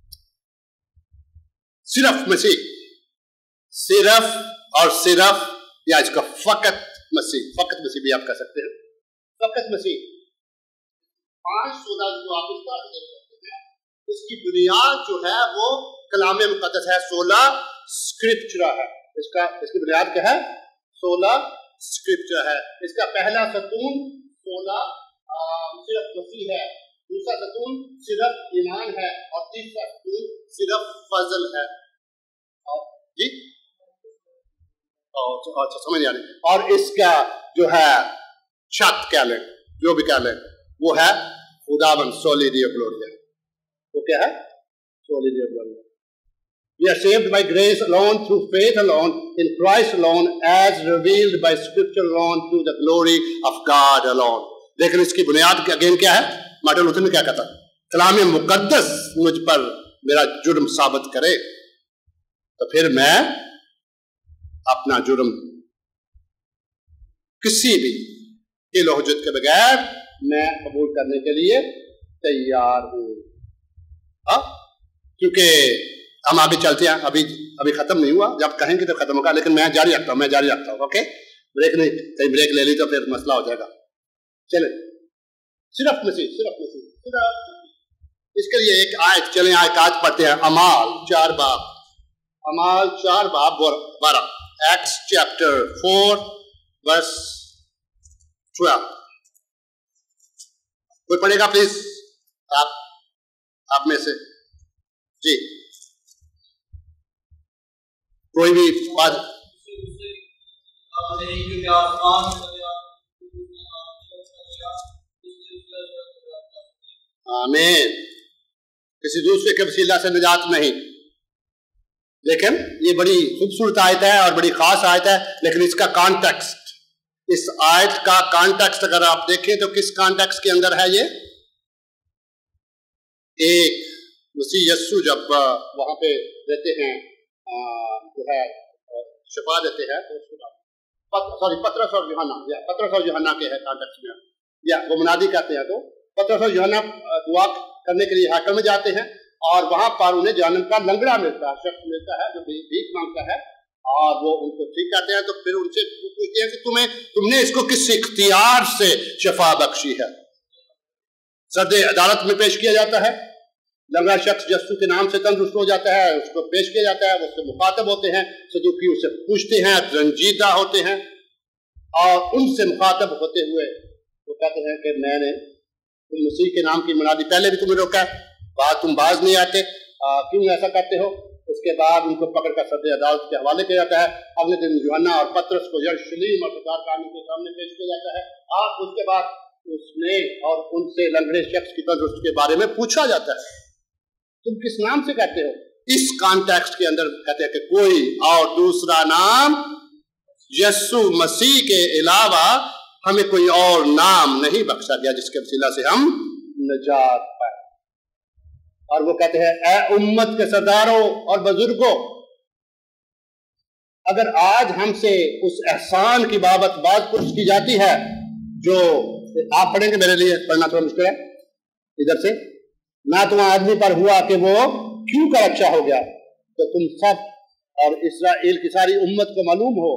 सिर्फ मसीह, सिर्फ और सिर्फ, या इसका फकत मसीह, फकत मसीह भी आप कह सकते हैं, फकत मसीह। 5 सोदा जो आप इस तरह देख सकते हैं, इसकी बुनियाद जो है वो कलाम मुकद्दस है, 16 स्क्रिप्चर है। इसकी बुनियाद क्या है? 16 स्क्रिप्चर है। इसका पहला सतून 16 सिर्फ मसीह है, दूसरा सतून सिर्फ ईमान है, और तीसरा सतून सिर्फ फजल है। जी अच्छा समझ आ रही। और इसका जो है छत कह लें, जो भी कह लें, वो है खुदावन सोली दियो ग्लोरिया। वो क्या है? सोली दियो ग्लोरिया। We are saved by grace alone, through faith alone, in Christ alone, as revealed by Scripture alone, to the glory of God alone. लेकिन इसकी बुनियाद अगेन क्या है? मार्टिन लूथर ने क्या कहता? कलाम मुकद्दस मुझ पर मेरा जुर्म साबित करे तो फिर मैं अपना जुर्म किसी भी इल्म के बगैर मैं कबूल करने के लिए तैयार हूं। क्योंकि हम आगे चलते हैं, अभी खत्म नहीं हुआ, जब कहेंगे तो खत्म होगा, लेकिन मैं जारी रखता हूं, ओके? ब्रेक नहीं, कहीं ब्रेक ले ली तो फिर मसला हो जाएगा। चले, सिर्फ मसीह, सिर्फ मसीह, सिर्फ। इसके लिए एक आयत, चले आयत पढ़ते हैं। अमाल 4 बाब, अमाल 4 बाब 12, एक्ट्स चैप्टर 4 वर्स 12। कोई पढ़ेगा प्लीज? आप में से जी, कोई भी बात? आमीन। किसी दूसरे के वसीला से निजात नहीं। लेकिन ये बड़ी खूबसूरत आयत है और बड़ी खास आयत है, लेकिन इसका कॉन्टेक्स्ट, इस आयत का कॉन्टेक्स्ट अगर आप देखें तो किस कॉन्टेक्स्ट के अंदर है ये? एक मसीह यस्सु जब वहां पे रहते हैं, जो है शफा देते हैं, तो पतरस और यूहन्ना के है कॉन्टेक्स्ट में, या वो मुनादी कहते हैं। तो पतरस और यूहन्ना दुआ करने के लिए हैकल में जाते हैं, और वहां पर उन्हें जहन्नम का लंगड़ा मिलता है, शख्स मिलता है जो भीख मांगता है, और वो उनको ठीक करते हैं। तो फिर उनसे पूछते हैं कि तुमने इसको किस इख्तियार से शफा बख्शी है? सदे अदालत में पेश किया जाता है। लंगड़ा शख्स यस्सु के नाम से तंदुरुस्त हो जाता है, उसको पेश किया जाता है, वो उससे मुखातब होते हैं, सदूकी उससे पूछते हैं, रंजीदा होते हैं, और उनसे मुखातब होते हुए वो कहते हैं कि मैंने तुम मसीह के नाम की मुनादी पहले भी तुम्हें रोका है, बात तुम बाज नहीं आते, क्यों ऐसा करते हो? इसके बाद उनको पकड़कर सदे अदालत के हवाले किया जाता है। अगले दिन यूहन्ना और पतरस को यरूशलेम और सरदारखाने के सामने पेश किया जाता है, और उसके बाद उसने और उनसे लंगड़े शख्स की तंदुरुस्ती के बारे में पूछा जाता है, तुम किस नाम से कहते हो? इस कॉन्टेक्स्ट के अंदर कहते हैं कि कोई और दूसरा नाम यस्सु मसीह के अलावा हमें कोई और नाम नहीं बख्शा गया जिसके वसीला से हम निजात पाए। और वो कहते हैं, ऐ उम्मत के सरदारों और बुजुर्गों, अगर आज हमसे उस एहसान की बाबत बात पुरुष की जाती है जो आप पढ़ेंगे, मेरे लिए पढ़ना थोड़ा मुश्किल है इधर से, ना तो आदमी पर हुआ कि वो क्यों का रक्षा हो गया, तो तुम सब और इस्राएल की सारी उम्मत को मालूम हो।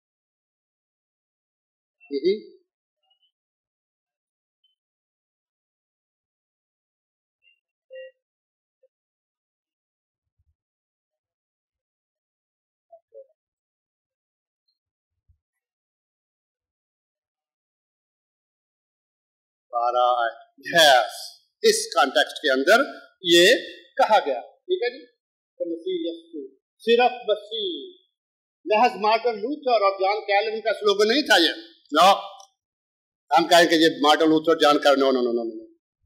इस कॉन्टेक्स्ट के अंदर ये कहा गया, ठीक है जी। तो मसीह यस्सु, सिर्फ मसीह, महज मार्टिन लूथर और जॉन कैल्विन का स्लोगन नहीं था ये। नो, हम कहेंगे ये Martin Luther John Calvin, no no no no no,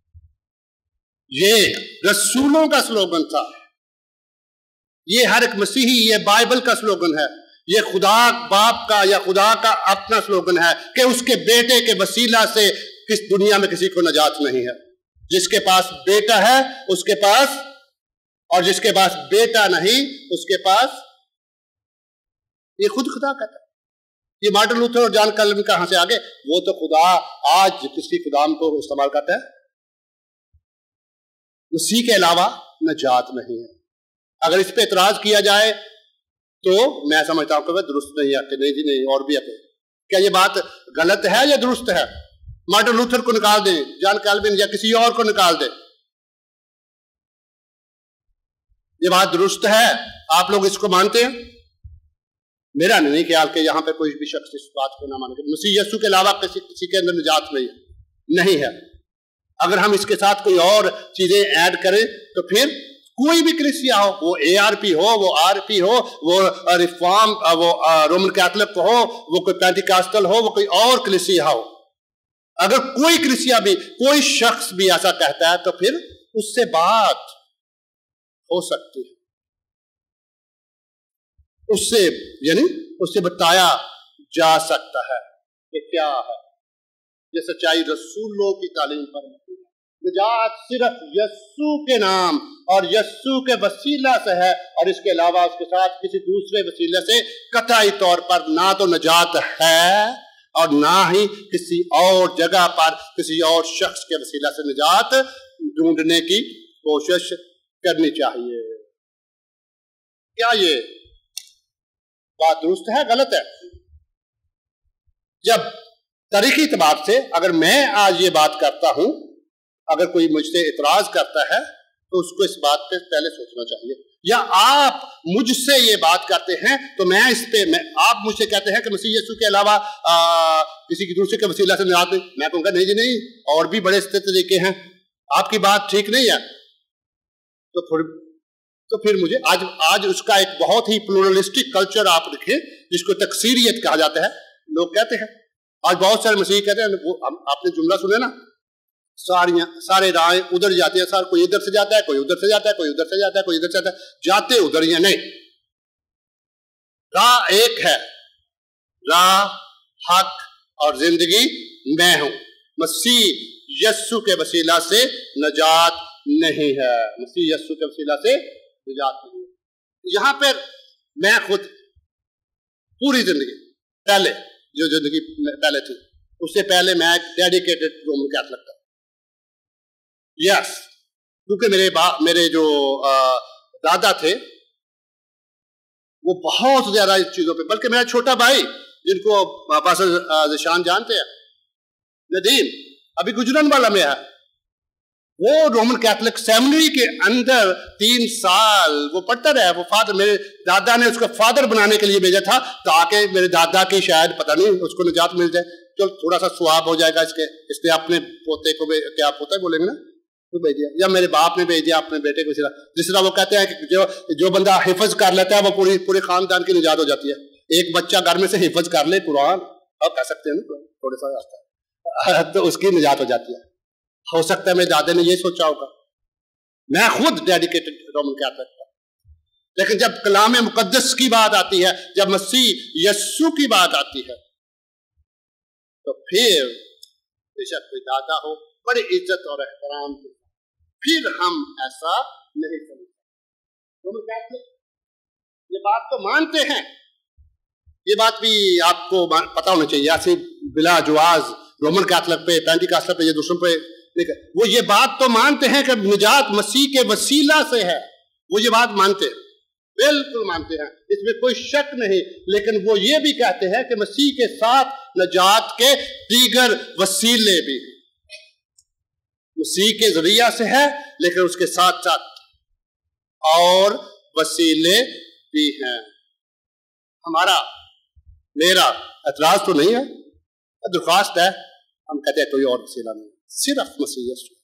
ये रसूलों का स्लोगन था। ये हर एक मसीही, ये बाइबल का स्लोगन है, ये खुदा बाप का या खुदा का अपना स्लोगन है कि उसके बेटे के वसीला से किस दुनिया में किसी को नजात नहीं है। जिसके पास बेटा है उसके पास, और जिसके पास बेटा नहीं उसके पास, ये खुद खुदा कहता है, یہ مارٹن لوتھر اور جان کیلوین کہاں سے آگے؟ وہ تو خدا آج کسی خدام کو استعمال کرتا ہے؟ مسیح کے علاوہ نجات نہیں ہے. اگر اس پہ اعتراض کیا جائے تو میں سمجھتا ہوں کہ وہ درست نہیں ہے کہ نہیں جی نہیں اور بھی ہے. کیا یہ بات غلط ہے یا درست ہے؟ مارٹن لوتھر کو نکال دیں، جان کیلوین یا کسی اور کو نکال دیں، یہ بات درست ہے؟ آپ لوگ اس کو مانتے ہیں؟ میرا نہیں خیال کہ یہاں پہ کوئی بھی شخص اس بات کو نہ مانے کہ مسیح یسوع کے علاوہ کسی کے اندر نجات نہیں ہے. اگر ہم اس کے ساتھ کوئی اور چیزیں ایڈ کریں تو پھر کوئی بھی کلیسیا ہو، وہ ARP ہو، وہ RP ہو، وہ ریفارم، وہ رومن کیتھولک ہو، وہ کوئی پینٹیکاسٹل ہو، وہ کوئی اور کلیسیا ہو، اگر کوئی کلیسیا بھی، کوئی شخص بھی ایسا کہتا ہے تو پھر اس سے بات ہو سکتی ہے، اس سے یعنی اس سے بتایا جا سکتا ہے کہ کیا ہے. یہ سچائی رسولوں کی تعلیم پر مبنی ہے. نجات صرف یسوع کے نام اور یسوع کے وسیلہ سے ہے، اور اس کے علاوہ اس کے ساتھ کسی دوسرے وسیلے سے قطعی طور پر نہ تو نجات ہے اور نہ ہی کسی اور جگہ پر کسی اور شخص کے وسیلہ سے نجات ڈھونڈنے کی کوشش کرنی چاہیے. کیا یہ بات درست ہے غلط ہے؟ جب تاریخی اعتبار سے اگر میں آج یہ بات کرتا ہوں، اگر کوئی مجھ سے اعتراض کرتا ہے تو اس کو اس بات پہ پہلے سوچنا چاہیے. یا آپ مجھ سے یہ بات کرتے ہیں تو میں اس پہ آپ مجھ سے کہتے ہیں کہ مسیح یسوع کے علاوہ کسی کی دوسرے کے وسیلہ سے نجات نہیں، میں کہوں گا نہیں جی نہیں، اور بھی بڑے طریقے ہیں، آپ کی بات ٹھیک نہیں ہے. تو پھر مجھے آج اس کا ایک بہت ہی پلورلسٹک کلچر آپ رکھیں جس کو تکثیریت کہا جاتا ہے. لوگ کہتے ہیں آج بہت سارے مسیحی کہتے ہیں، آپ نے جملہ سنے نا، سارے راہیں ادھر جاتے ہیں، کوئی ادھر سے جاتا ہے، کوئی ادھر سے جاتا ہے، کوئی ادھر سے جاتا ہے، کوئی ادھر سے جاتا ہے، جاتے ادھر ہی ہیں. نہیں، راہ ایک ہے، راہ، حق اور زندگی میں ہوں. مسیح یسوع کے وسیلہ سے نجات نہیں ہے، مسیح یسوع کے وسیلہ سے نجات نہیں ہے. یہاں پر میں خود پوری زندگی پہلے جو زندگی پہلے تھی اس سے پہلے میں ایک ڈیڈیکیٹڈ رومن کیتھولک تھا. یس، کیونکہ میرے جو دادا تھے وہ بہت زیادہ اس چیزوں پہ، بلکہ میرا چھوٹا بھائی جن کو پاسٹر ذیشان جانتے ہیں، ندیم، ابھی گجران والا میں ہے، وہ رومن کیتھولک سیمنری کے اندر 3 سال وہ پڑھتا رہا. وہ فادر، میرے دادا نے اس کو فادر بنانے کے لیے بھیجا تھا تاکہ میرے دادا کی شاید پتہ نہیں اس کو نجات مل جائے، چل تھوڑا سا ثواب ہو جائے گا اس نے اپنے پوتے کو، کیا پوتا ہے بولیں گے نا، تو بھیج دیا، یا میرے باپ نے بھیج دیا اپنے بیٹے کو. جس طرح وہ کہتے ہیں کہ جو بندہ حفظ کر لیتا ہے وہ پورے خاندان کی نجات ہو جاتی ہے. ایک بچہ گھر میں سے حفظ کر لے قرآن، آپ کہہ سکتے ہیں نا، تھوڑا سا آتا ہے تو اس کی نجات ہو جاتی ہے. ہو سکتا ہے میرے دادے نے یہ سوچا ہوگا. میں خود ڈیڈیکیٹڈ رومن کیتھولک تھا، لیکن جب کلام مقدس کی بات آتی ہے، جب مسیح یسوع کی بات آتی ہے، تو پھر بے شک کوئی دادا ہو بڑی عزت اور احترام کے پھر ہم ایسا نہیں کریں. رومن کیتھولک یہ بات تو مانتے ہیں، یہ بات بھی آپ کو پتا ہونا چاہیے، ایسے بلا جواز رومن کیتھولک پہ، پینٹیکاسٹل پہ، یہ دوسروں پہ وہ یہ بات تو مانتے ہیں کہ نجات مسیح کے وسیلہ سے ہے، وہ یہ بات مانتے ہیں، بالکل مانتے ہیں، اس میں کوئی شک نہیں. لیکن وہ یہ بھی کہتے ہیں کہ مسیح کے ساتھ نجات کے دیگر وسیلے بھی ہیں. مسیح کے ذریعہ سے ہے لیکن اس کے ساتھ ساتھ اور وسیلے بھی ہیں. میرا اعتراض تو نہیں ہے، درخواست ہے، ہم کہتے ہیں کوئی اور وسیلہ نہیں، صرف مسیح یسوع،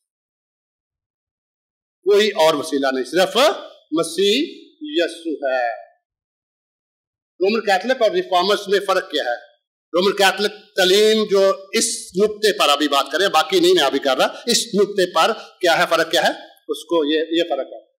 کوئی اور وسیلہ نہیں، صرف مسیح یسوع ہے. رومن کیتھولک اور ریفارمرز میں فرق کیا ہے؟ رومن کیتھولک تعلیم جو اس نقطے پر ابھی بات کریں، باقی نہیں میں ابھی کر رہا، اس نقطے پر کیا ہے، فرق کیا ہے اس کو، یہ فرق ہے.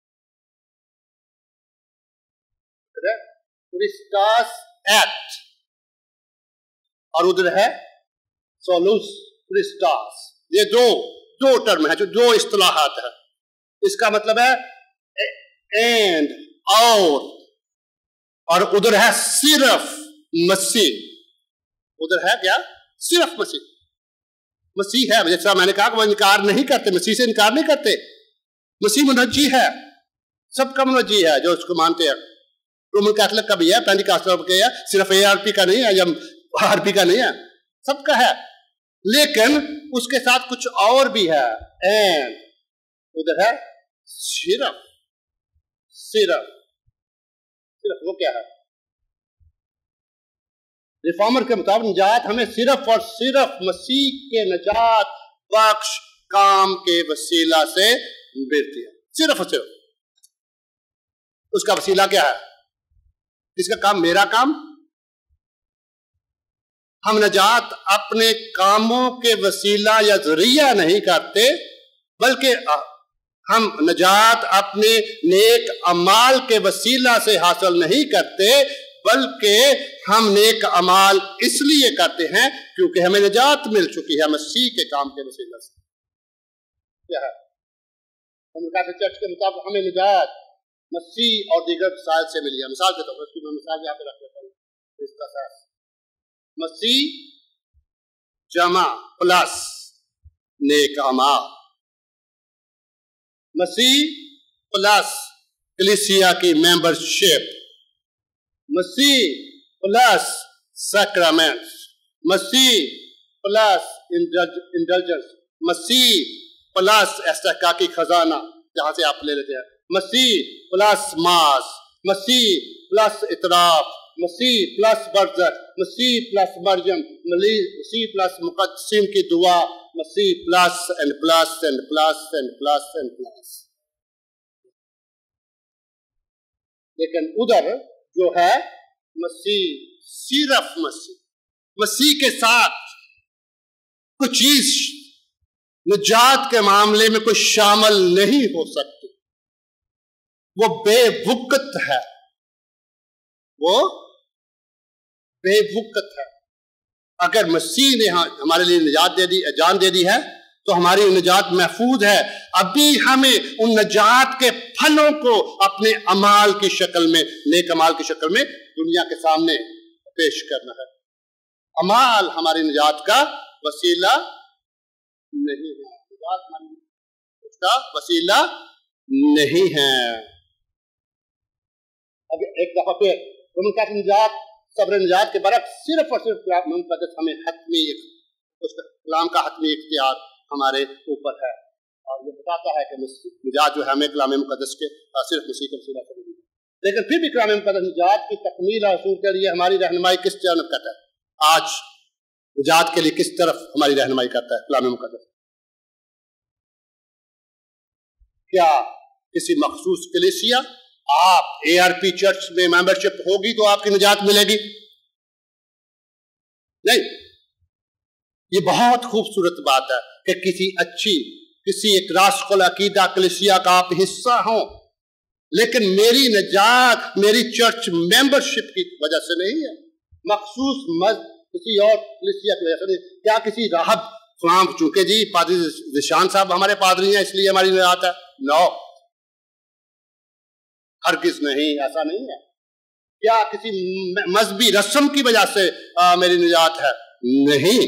کرسٹاس ایکٹ اور ادھر ہے سولوس کرسٹاس. یہ دو ٹرم ہے، جو 2 اصطلاحات ہیں. اس کا مطلب ہے اینڈ، اور ادھر ہے صرف مسیح. ادھر ہے کیا؟ صرف مسیح. مسیح ہے، جیسا میں نے کہا کہ وہ انکار نہیں کرتے، مسیح سے انکار نہیں کرتے. مسیح منجی ہے، سب کا منجی ہے جو اس کو مانتے ہیں. رومن کیتھولک کا بھی ہے، پینٹیکاسٹل کا ہے، صرف ARP کا نہیں ہے یا RP کا نہیں ہے، سب کا ہے. لیکن اس کے ساتھ کچھ اور بھی ہے. اینڈ ادھر ہے صرف وہ کیا ہے؟ ریفارمر کے مطابق نجات ہمیں صرف اور صرف مسیح کے نجات بخش کام کے وسیلہ سے ملتی ہے. صرف اور صرف اس کا وسیلہ کیا ہے؟ کس کا کام؟ میرا کام. ہم نجات اپنے کاموں کے وسیلہ یا ذریعہ نہیں کرتے، بلکہ ہم نجات اپنے نیک اعمال کے وسیلہ سے حاصل نہیں کرتے، بلکہ ہم نیک اعمال اس لیے کرتے ہیں کیونکہ ہمیں نجات مل چکی ہے مسیح کے کام کے وسیلہ سے. کیا ہے؟ چرچ کے مطابق ہمیں نجات مسیح اور دیگر وسائل سے ملی ہے. مثال کے طور پر اس کی میں مثال یہاں پہ رکھ دیتا ہوں. اس کا ساتھ مسیح جمع پلس نیک اعمال، مسیح پلس کلیسیا کی ممبرشپ، مسیح پلس سیکرامنٹس، مسیح پلس انڈلجنس، مسیح پلس استحقاقی خزانہ جہاں سے آپ لے لیتے ہیں، مسیح پلس ماس، مسیح پلس اطراف، مسیح پلس برزخ، مسیح پلس مرجم، مسیح پلس مقدسین کی دعا، مسیح plus and plus and plus and plus and plus. لیکن ادھر جو ہے مسیح، صرف مسیح کے ساتھ کوئی چیز نجات کے معاملے میں کوئی شامل نہیں ہو سکتی. وہ بے وقت ہے، وہ بے وقت ہے. اگر مسیح نے ہمارے لیے نجات دے دی، جان دے دی ہے، تو ہماری نجات محفوظ ہے. ابھی ہمیں ان نجات کے پھلوں کو اپنے اعمال کی شکل میں، نیک اعمال کی شکل میں دنیا کے سامنے پیش کرنا ہے. اعمال ہماری نجات کا وسیلہ نہیں ہے، نجات اس کا وسیلہ نہیں ہے. اب ایک دفعہ پھر ان کا نجات، صبر نجات کے برعکس صرف اور صرف کلام مقدس ہمیں حتمی، اس کلام کا حتمی اختیار ہمارے اوپر ہے، اور یہ بتاتا ہے کہ نجات جو ہے ہمیں کلام مقدس کے صرف مسیح کے وسیلہ سے ملی. لیکن پھر بھی کلام مقدس نجات کی تکمیل اور حصول کے لیے ہماری رہنمائی کس جانب کرتا ہے؟ آج نجات کے لیے کس طرف ہماری رہنمائی کرتا ہے کلام مقدس؟ کیا کسی مخصوص کلیسیا، آپ ARP چرچ میں ممبرشپ ہوگی تو آپ کی نجات ملے گی؟ نہیں. یہ بہت خوبصورت بات ہے کہ کسی ایک راسخ العقیدہ کلیسیا کا آپ حصہ ہوں، لیکن میری نجات میری چرچ ممبرشپ کی وجہ سے نہیں ہے، مخصوص کسی اور کلیسیا کی وجہ سے نہیں. کیا کسی راہب فلاں، چونکہ جی پادری ذیشان صاحب ہمارے پادری ہیں اس لیے ہماری نجات ہے؟ نو، ہرگز نہیں، ایسا نہیں ہے. کیا کسی مذہبی رسم کی وجہ سے میری نجات ہے؟ نہیں.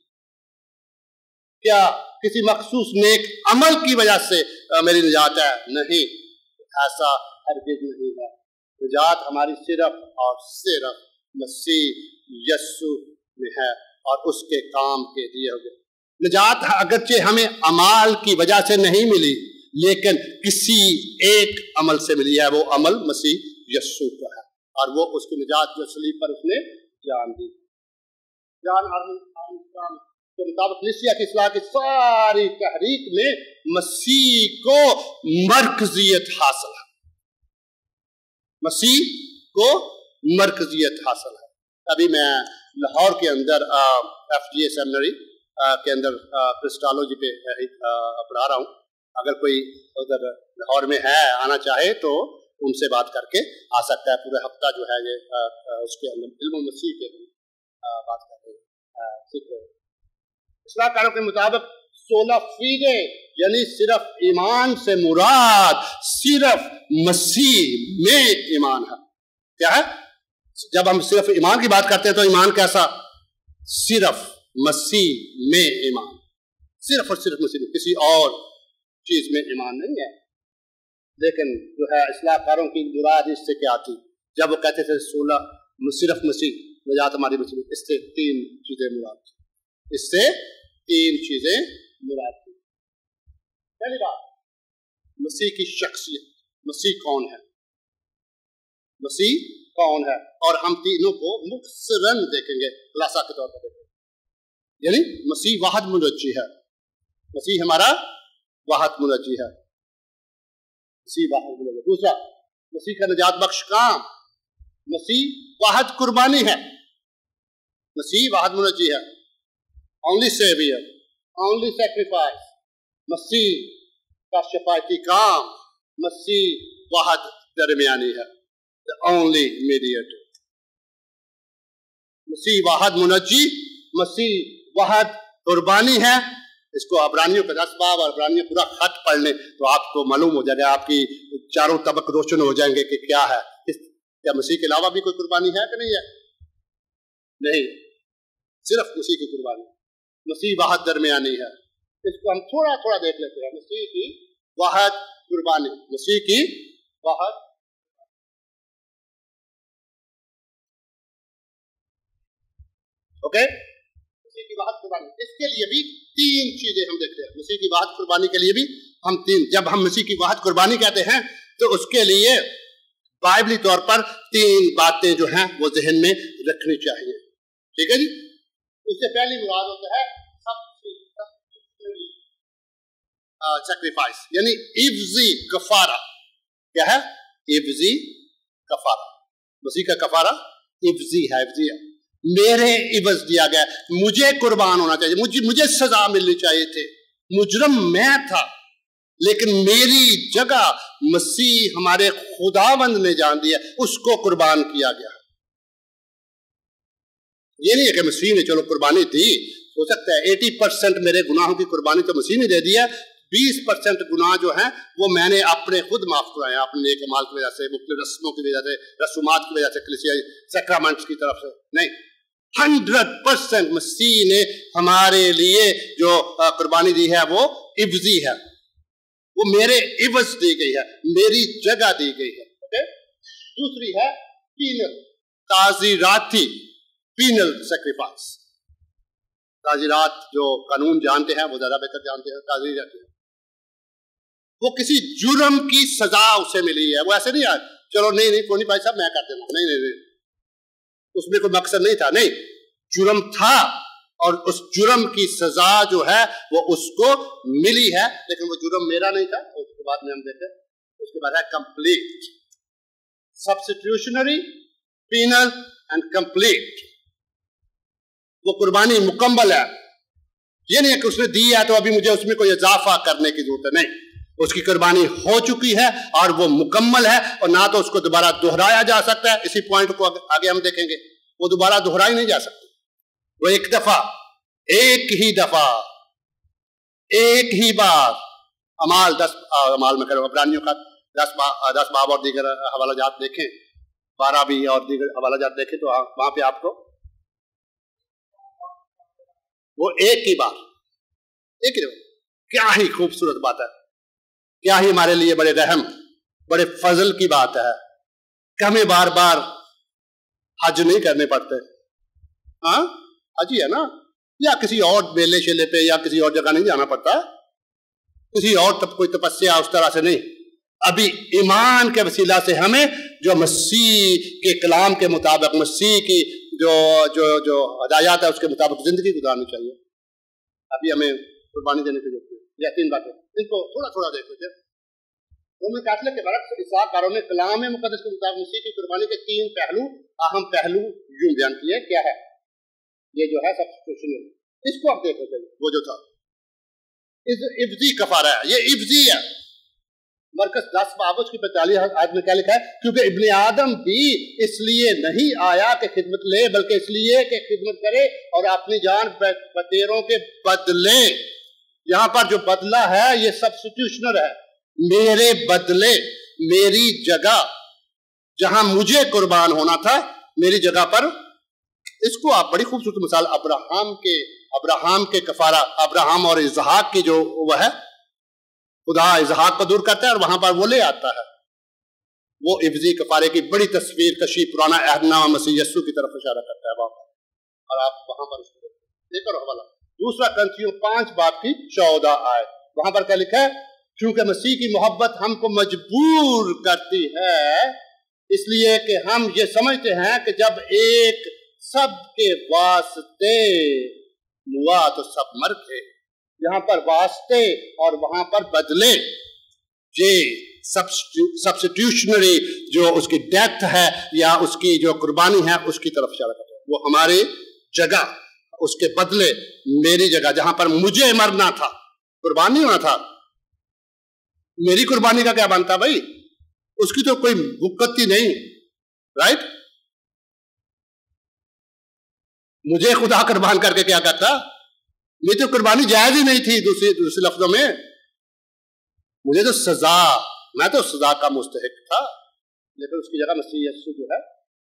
کیا کسی مخصوص نیک عمل کی وجہ سے میری نجات ہے؟ نہیں، ایسا ہرگز نہیں ہے. نجات ہماری صرف اور صرف مسیح یسوع میں ہے اور اس کے کام کے لیے ہوگی. نجات اگرچہ ہمیں اعمال کی وجہ سے نہیں ملی، لیکن کسی ایک عمل سے ملی ہے، وہ عمل مسیح یسوع کا ہے، اور وہ اس کی نجات جو صلیب پر اس نے جان دی. جان آرمسٹرانگ کے مطابق کلیسیا کی اصلاح کی ساری تحریک میں مسیح کو مرکزیت حاصل ہے، مسیح کو مرکزیت حاصل ہے. ابھی میں لاہور کے اندر FGA سیمنری کے اندر کرسٹالوجی پہ پڑھا رہا ہوں. اگر کوئی ادھر لاہور میں ہے، آنا چاہے تو ان سے بات کر کے آ سکتا ہے. پورے ہفتہ جو ہے یہ اس کے اندر علم مسیح کے بات کر رہے ہیں، سیکھ رہے ہیں. اصلاح کاروں کے مطابق 16 فیدے یعنی صرف ایمان سے مراد صرف مسیح میں ایمان ہے. کیا ہے؟ جب ہم صرف ایمان کی بات کرتے ہیں تو ایمان کیسا؟ सिर्फ मसीह में ईमान, सिर्फ और सिर्फ मसीह में, किसी और चीज में ईमान नहीं है। लेकिन जो है इस्लाहकारों की मुराद इससे क्या थी? जब वो कहते थे सिर्फ मसीह नजात हमारी मसीह, इससे 3 चीजें मुराद थी, इससे 3 चीजें मुराद थी। पहली बात, मसीह की शख्सियत, मसीह कौन है, मसीह कौन है, और हम तीनों को मुख्तसरन देखेंगे, खुलासा के तौर पर देखेंगे। यानी मसीह वाहद मुनज्जी है, मसीह हमारा वाहद मुनज्जी है, मसीह वाहद मुनज्जी। दूसरा, मसीह का निजात बख्श काम, मसीह वाहद कुर्बानी है, मसीह वाहद मुनज्जी है, ओनली सेवियर, ओनली सैक्रिफाइस, मसीह का शफायती काम, मसीह वाहद दरमियानी है, the only mediator, मसीह वाहद मुनज्जी, मसीह वाहद कुर्बानी है। इसको अबरानियों का 10 बाब और अबरानियों पूरा खत पढ़ लें तो आपको मालूम हो जाएगा, आपकी चारों तबक रोशन हो जाएंगे कि क्या है, क्या मसीह के अलावा भी कोई कुर्बानी है कि नहीं है? नहीं, सिर्फ मसीह की कुर्बानी, मसीह वाहद दरमियानी है। इसको हम थोड़ा थोड़ा देख लेते हैं। मसीह की वाहद कुर्बानी, मसीह की वाहद, ओके, मसीह की वाहद कुर्बानी। इसके लिए भी 3 चीजें हम देखते हैं। मसीह की वाहद कुर्बानी के लिए भी हम 3, जब हम मसीह की वाहद कुर्बानी कहते हैं तो उसके लिए बाइबली तौर पर 3 बातें जो हैं वो जहन में रखनी चाहिए। ठीक है जी। उससे पहली मुराद होता है सैक्रिफाइस, यानी इवजी कफारा। क्या है? इवजी कफारा। मसीह का कफारा इवजी है, इवजी है, मेरे इवज दिया गया, मुझे कुर्बान होना चाहिए, मुझे सजा मिलनी चाहिए थी, मुजरम मैं था, लेकिन मेरी जगह मसीह हमारे खुदावंद ने जान दिया, उसको कुर्बान किया गया। ये नहीं है कि मसीह ने चलो कुर्बानी दी, हो सकता है 80% मेरे गुनाहों की कुर्बानी तो मसीह ने दे दिया, 20% गुनाह जो हैं वो मैंने अपने खुद माफ कराए, अपने नेक अमाल की वजह से, मुख्तलिफ रस्मों की वजह से, रसूमात की वजह से, कलीसिया सैक्रामेंट्स की तरफ से नहीं, 100% मसीह ने हमारे लिए जो कुर्बानी दी है वो इवजी है, वो मेरे इवज दी गई है, मेरी जगह दी गई है। ओके। दूसरी है पीनल, ताज़ीराती पीनल सैक्रिफाइस। ताज़ीरात जो कानून जानते हैं वो ज्यादा बेहतर जानते हैं। ताज़ीरात वो किसी जुर्म की सजा उसे मिली है, वो ऐसे नहीं है चलो नहीं कोई नहीं भाई साहब मैं कर देता हूं, नहीं, उसमें कोई मकसद नहीं था, नहीं, जुर्म था और उस जुर्म की सजा जो है वो उसको मिली है, लेकिन वो जुर्म मेरा नहीं था। उसके बाद में हम देखें, उसके बाद है complete, substitutionary, penal and complete. वो कुर्बानी मुकम्मल है, ये नहीं है कि उसने दी है तो अभी मुझे उसमें कोई इजाफा करने की जरूरत है, नहीं, उसकी कुर्बानी हो चुकी है और वो मुकम्मल है और ना तो उसको दोबारा दोहराया जा सकता है। इसी पॉइंट को आगे हम देखेंगे, वो दोबारा दोहराई नहीं जा सकती, वो एक दफा, एक ही दफा, एक ही बार। अमाल 10 अमाल में करो, अबरानियों का 10 बाब और दीगर हवाला जात देखें, 12 भी और दीगर हवाला जात देखें तो वहां पे आपको वो एक ही बार, एक ही, क्या ही खूबसूरत बात है, क्या ही हमारे लिए बड़े रहम, बड़े फजल की बात है कि हमें बार बार हज नहीं करने पड़ते। हाँ, हज ही है ना, या किसी और मेले शेले पे या किसी और जगह नहीं जाना पड़ता, किसी और कोई तपस्या उस तरह से नहीं। अभी ईमान के वसीला से हमें जो मसीह के कलाम के मुताबिक, मसीह की जो जो जो हदायत है उसके मुताबिक जिंदगी गुजारनी चाहिए। अभी हमें कुर्बानी देने की जरूरत है। यह 3 बातें, इनको थोड़ा थोड़ा देख लेते हैं। रोमन कैथोलिक के बरक्स इसाकारों ने कलाम मुकद्दस के मुताबिक मसीह की कुर्बानी के 3 पहलू, अहम पहलू यूं बयान किए। क्या है? ये जो है सब्स्टिट्यूशनल, इसको आप देख लेते हैं। वो जो था इब्जी कफारा है, ये इब्जी है। मरकस 10 बाब की 45 आयत में क्या लिखा है? क्योंकि इब्ने आदम भी इसलिए नहीं आया कि खिदमत ले, बल्कि इसलिए कि खिदमत करे और अपनी जान बतेरों के बदले। यहां पर जो बदला है ये सब्स्टिट्यूशनल है, मेरे बदले, मेरी जगह, जहां मुझे कुर्बान होना था मेरी जगह पर اس کو آپ بڑی خوبصورت مثال ابراہم کے کفارہ، ابراہم اور اسحاق کی جو وہ ہے، خدا اسحاق کو دور کرتا ہے اور وہاں پر وہ لے آتا ہے، وہ عوضی کفارے کی بڑی تصویر کشی پرانا عہد نامہ مسیح یسوع کی طرف اشارہ کرتا ہے وہاں پر، اور آپ وہاں پر اس کو دیکھ کر حوالہ دوسرا کرنتھیوں 5 باب کی 14 آیت، وہاں پر کیا لکھا ہے؟ کیونکہ مسیح کی محبت ہم کو مجبور کرتی ہے، اس لیے کہ ہم یہ سمجھتے ہیں کہ جب ایک سب کے واسطے ہوا تو سب مر گئے۔ یہاں پر واسطے اور وہاں پر بدلے، یہ سبسٹیوشنری جو اس کی ڈیتھ ہے یا اس کی جو قربانی ہے اس کی طرف اشارہ کرتا ہے، وہ ہماری جگہ، اس کے بدلے میری جگہ، جہاں پر مجھے مرنا تھا، قربانی ہونا تھا، میری قربانی کا کیا بنتا بھائی؟ اس کی تو کوئی وقتی نہیں، رائٹ؟ مجھے خدا قربان کر کے کیا کرتا؟ یہ تو قربانی جائز ہی نہیں تھی، دوسرے لفظوں میں مجھے تو سزا، میں تو سزا کا مستحق تھا، لیکن اس کی جگہ مسیح یسوع جو ہے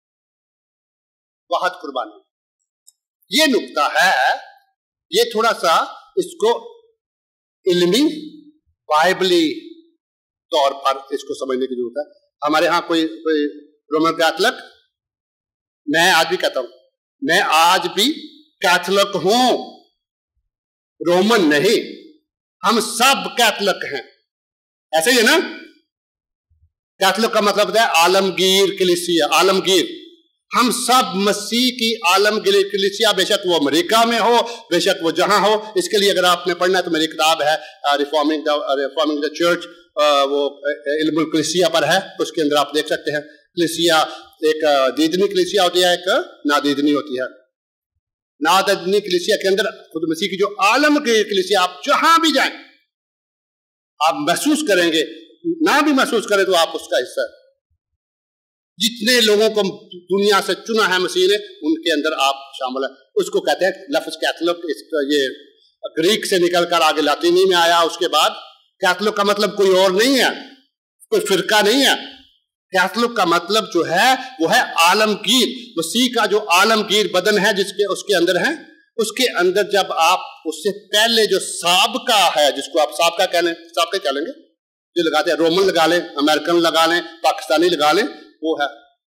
واحد قربانی۔ یہ نقطہ ہے، یہ تھوڑا سا اس کو علمی بائبلی طور پر اس کو سمجھنے کی ضرورت ہے۔ ہمارے ہاں کوئی رومن کیتھولک، میں آج بھی کہتا ہوں، میں آج بھی کیتھولک ہوں، رومن نہیں، ہم سب کیتھولک ہیں، ایسے ہی ہے نا؟ کیتھولک کا مطلب ہے عالمگیر کلیسیا، عالمگیر، ہم سب مسیح کی عالمگیر کلیسیا، بے شک وہ امریکہ میں ہو، بے شک وہ جہاں ہو۔ اس کے لیے اگر آپ نے پڑھنا ہے تو میری کتاب ہے ریفارمنگ دا چرچ، وہ علم الکلیسیا پر ہے، اس کے اندر آپ دیکھ سکتے ہیں۔ کلیسیا ایک دیدنی کلیسیا ہوتی ہے، ایک نادیدنی ہوتی ہے۔ نادیدنی کلیسیا کے اندر خود مسیح کی جو عالمگیر کلیسیا، آپ جہاں بھی جائیں آپ محسوس کریں گے، نہ بھی محسوس کریں تو آپ اس کا حصہ ہے۔ جتنے لوگوں کو دنیا سے چنا ہے مسیح نے، ان کے اندر آپ شامل ہیں۔ اس کو کہتے ہیں لفظ کیتھولک، یہ گریک سے نکل کر آگے لاطینی میں آیا۔ اس کے بعد کیتھولک کا مطلب کوئی اور نہیں ہے، کوئی فرقہ نہیں ہے۔ کیتھولک کا مطلب جو ہے وہ ہے عالمگیر، مسیح کا جو عالمگیر بدن ہے جس کے اس کے اندر ہے، اس کے اندر جب آپ اس سے پہلے جو سابقہ ہے، جس کو آپ سابقہ کہہ لیں، سابقہ کہہ لیں گے، جو لگاتے ہیں، رومن لگا لیں، امریکن لگا لیں، پاکستانی لگا لیں، وہ ہے۔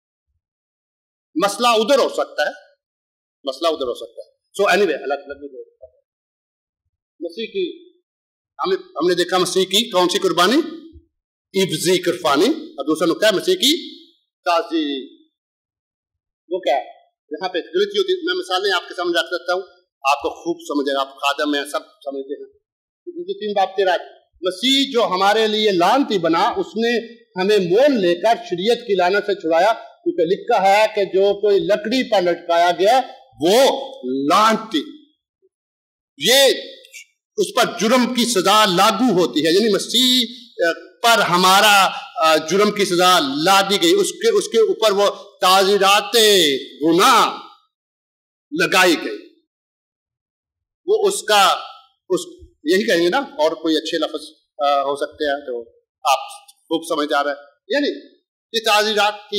مسئلہ ادھر ہو سکتا ہے، مسئلہ ادھر ہو سکتا ہے۔ سو اینی وے، اللہ تعالیٰ مسیح کی ہم نے دیکھا مسیح کی کون سی قربانی؟ عوضی قربانی، اور دوسرا نقطہ ہے مسیح کی تازی۔ وہ کیا ہے؟ یہاں پہ غلطی ہوتی ہے، میں مثالیں آپ کے سامنے رکھ سکتا ہوں، آپ کو خوب سمجھے گا، آپ خادم ہیں، سب سمجھتے ہیں۔ 3 باب 13 مسیح جو ہمارے لیے لعنتی بنا، اس نے ہمیں مول لے کر شریعت کی لعنت سے چھڑایا، کیونکہ لکھا ہے کہ جو کوئی لکڑی پر لٹکایا گیا وہ لعنتی، یہ اس پر جرم کی سزا لاگو ہوتی ہے، یعنی مسیح پر ہمارا جرم کی سزا لا دی گئی، اس کے اوپر وہ تعزیرات گناہ لگائی گئی، وہ اس کا یہی کہیں گے نا، اور کوئی اچھے لفظ ہو سکتے ہیں تو آپ خوب سمجھ آ رہا ہے، یعنی یہ تعزیرات کی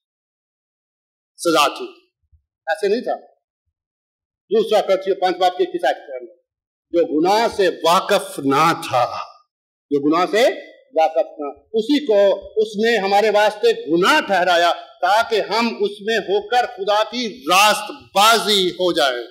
سزا تھی، ایسے نہیں تھا۔ دوسرا کرنتھیوں 5 باب کی 21 آیت کے اندر، جو گناہ سے واقف نہ تھا، جو گناہ سے واقف نہ، اسی کو اس نے ہمارے واسطے گناہ ٹھہرایا تاکہ ہم اس میں ہو کر خدا کی راست بازی ہو جائیں۔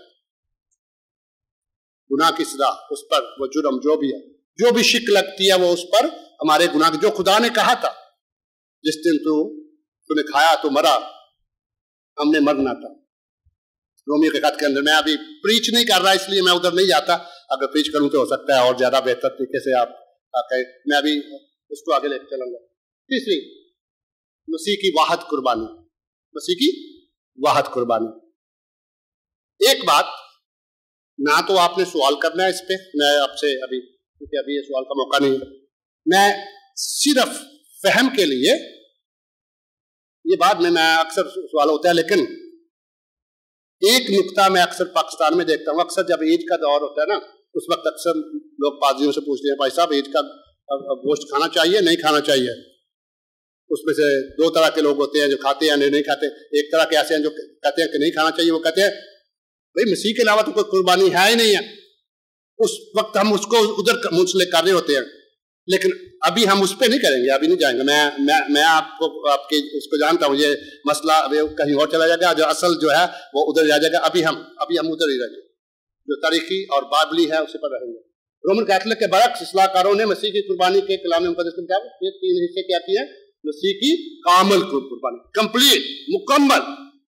گناہ کی سزا اس پر، وہ جرم جو بھی ہے، جو بھی شک لگتی ہے وہ اس پر، ہمارے گناہ جو خدا نے کہا تھا جس دن تو نے کھایا تو مرا، ہم نے مرنا تھا۔ رومی کے خط کے اندر، میں ابھی پریچ نہیں کر رہا اس لیے میں ادھر نہیں جاتا، اگر پریچ کروں تو ہو سکتا ہے اور زیادہ بہتر طریقے سے آپ کہیں، میں ابھی اس کو آگے لے کے چلوں گا۔ تیسری، مسیح کی واحد قربانی، مسیح کی واحد قربانی۔ ایک بات، نہ تو آپ نے سوال کرنا ہے اس پہ، میں آپ سے ابھی، کیونکہ ابھی یہ سوال کا موقع نہیں ہے، میں صرف فہم کے لیے، یہ بات میں اکثر سوال ہوتا ہے، لیکن ایک نقطہ میں اکثر پاکستان میں دیکھتا ہوں، اکثر جب عید کا دور ہوتا ہے نا، اس وقت اکثر لوگ پادریوں سے پوچھتے ہیں، بھائی صاحب عید کا گوشت کھانا چاہیے نہیں کھانا چاہیے؟ उसमें से दो तरह के लोग होते हैं, जो खाते हैं नहीं खाते। एक तरह के ऐसे हैं जो कहते हैं कि नहीं खाना चाहिए, वो कहते हैं भाई मसीह के अलावा तो कोई कुर्बानी है ही नहीं है। उस वक्त हम उसको उधर मुंसलिक कर रहे होते हैं, लेकिन अभी हम उस पर नहीं करेंगे, अभी नहीं जाएंगे। मैं आपको आपके उसको जानता हूँ, ये मसला कहीं और चला जाएगा, जो असल जो है वो उधर जा जाएगा। अभी हम उधर ही रहेंगे, जो तारीखी और बाइबली है उसी पर रहेंगे। रोमन कैथोलिक के बरक्स इस्लाहकारों ने मसीह की कुर्बानी के कलाम मुक़द्दस के मुताबिक ये 3 हिस्से क्या किए? मसीह की कामल कुर्बानी, कंप्लीट, मुकम्मल।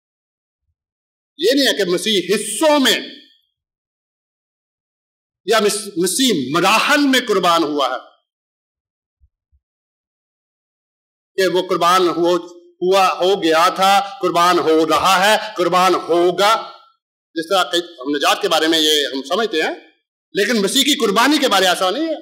ये नहीं है कि मसीह हिस्सों में या मसीह मराहल में कुर्बान हुआ है, कि वो कुर्बान हो गया था, कुर्बान हो रहा है, कुर्बान होगा। जिस तरह हम निजात के बारे में ये हम समझते हैं, लेकिन मसीह की कुर्बानी के बारे में ऐसा नहीं है।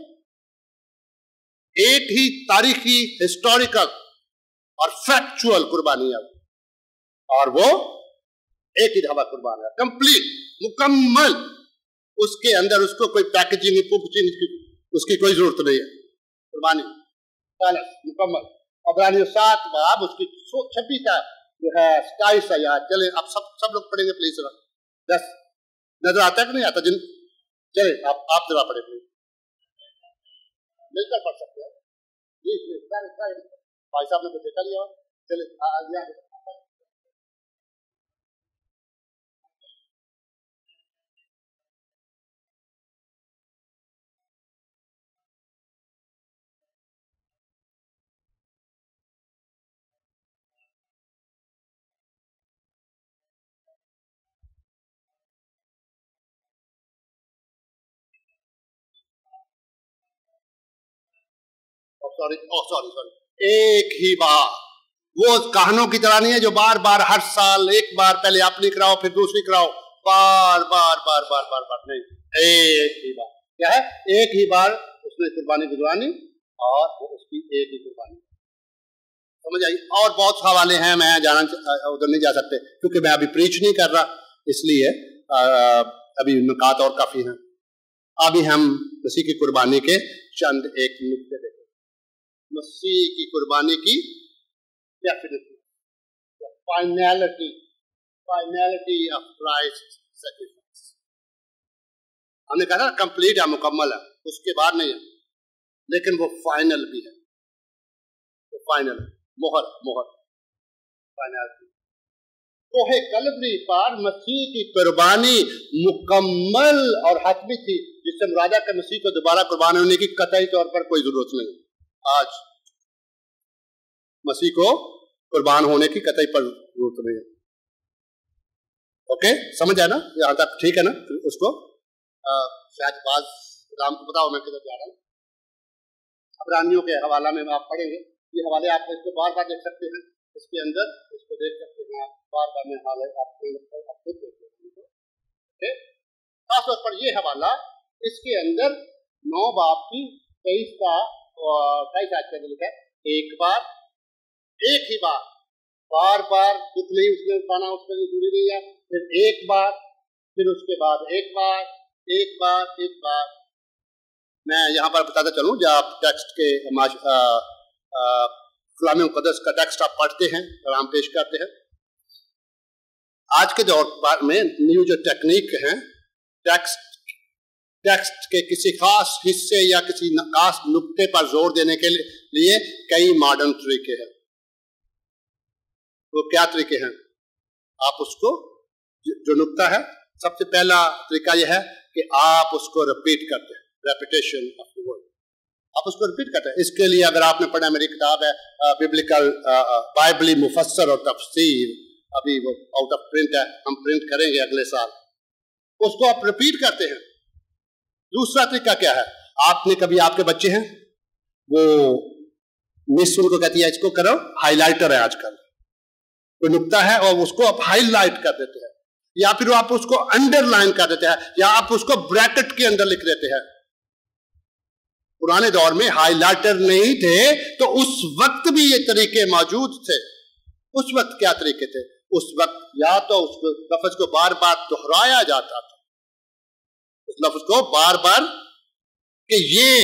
एक ही तारीखी, हिस्टोरिकल और फैक्चुअल कुर्बानी है, और वो एक ही दफा कुर्बान है, कंप्लीट, मुकम्मल। उसके अंदर उसको कोई पैकेजिंग उसकी कोई जरूरत नहीं है। कुर्बानी मुकम्मल। इब्रानियों 7 बाब उसकी 26 का जो है 27 आयत। चले अब सब लोग पढ़ेंगे प्लीज। 10 नजर आता है कि नहीं आता? चले आप जरा पढ़े प्लीज, मिलकर पढ़ सकते हैं जी। भाई साहब ने तो देखा लिया। चले सॉरी एक ही बार। वो कहानों की तरह नहीं है जो बार बार हर साल एक बार पहले अपनी कराओ फिर दूसरी कराओ, बार बार बार बार बार बार नहीं, एक ही बार। क्या है? एक ही बार उसने कुर्बानी गुजरानी और वो उसकी एक ही कुर्बानी। समझ आई? और बहुत हवाले हैं, मैं जाना उधर नहीं जा सकते क्योंकि मैं अभी प्रीच नहीं कर रहा, इसलिए अभी नुकात और काफी हैं। अभी हम मसीह की कुर्बानी के चंद एक नुक्ते देखें। मसीह की कुर्बानी की फाइनलिटी ऑफ क्राइस्ट सैक्रिफाइस। हमने कहा था कंप्लीट है, मुकम्मल है, उसके बाद नहीं है, लेकिन वो फाइनल भी है। वो फाइनल मोहर फाइनलिटी। कोहे कलवरी पर मसीह की कुर्बानी मुकम्मल और हतमी थी, जिससे मुरादा के मसीह को दोबारा कुर्बान होने की कतई तौर पर कोई जरूरत नहीं। आज मसीह को कुर्बान होने की कतई पर जरूरत नहीं है। ओके, समझ आया ना? यहां तक ठीक है ना? उसको शायद बात राम को बताओ मैं किधर जा रहा हूं। इब्रानियों के हवाला में आप पढ़ेंगे, ये हवाले आप इसको बार बार देख सकते हैं, इसके अंदर इसको देख सकते हैं आप बार बार में हाल आप खुद देख सकते हैं। खासतौर पर ये हवाला इसके अंदर 9 बाब की 23 का 28 आयत के लिखा है। एक बार, एक ही बार, बार बार कुछ नहीं उसने उठाना, उसके लिए जरूरी नहीं है। फिर एक बार, फिर उसके बाद एक बार, एक बार, एक बार। मैं यहाँ पर बताता चलूँ, जब आप टेक्स्ट के कलाम मुक़द्दस का टेक्स्ट आप पढ़ते हैं और हम पेश करते हैं, आज के दौर में न्यू जो टेक्निक है, टेक्स्ट के किसी खास हिस्से या किसी खास नुक्ते पर जोर देने के लिए कई मॉडर्न तरीके हैं। वो क्या तरीके हैं? आप उसको जो नुक्ता है, सबसे पहला तरीका यह है कि आप उसको रिपीट करते हैं, रेपिटेशन ऑफ द वर्ड। आप उसको रिपीट करते हैं। इसके लिए अगर आपने पढ़ा, मेरी किताब है बिब्लिकल बाइबली मुफस्सर और तफसीर, अभी वो आउट ऑफ प्रिंट है, हम प्रिंट करेंगे अगले साल। उसको आप रिपीट करते हैं। दूसरा तरीका क्या है? आपने कभी, आपके बच्चे हैं, वो मिस उनको कहती है इसको करो, हाईलाइटर है आजकल, कोई नुक्ता है और उसको आप हाईलाइट कर देते हैं, या फिर आप उसको अंडरलाइन कर देते हैं, या आप उसको ब्रैकेट के अंदर लिख देते हैं। पुराने दौर में हाईलाइटर नहीं थे, तो उस वक्त भी ये तरीके मौजूद थे। उस वक्त क्या तरीके थे? उस वक्त या तो उस लफ्ज को बार बार दोहराया जाता था, उस लफ्ज को बार बार, कि ये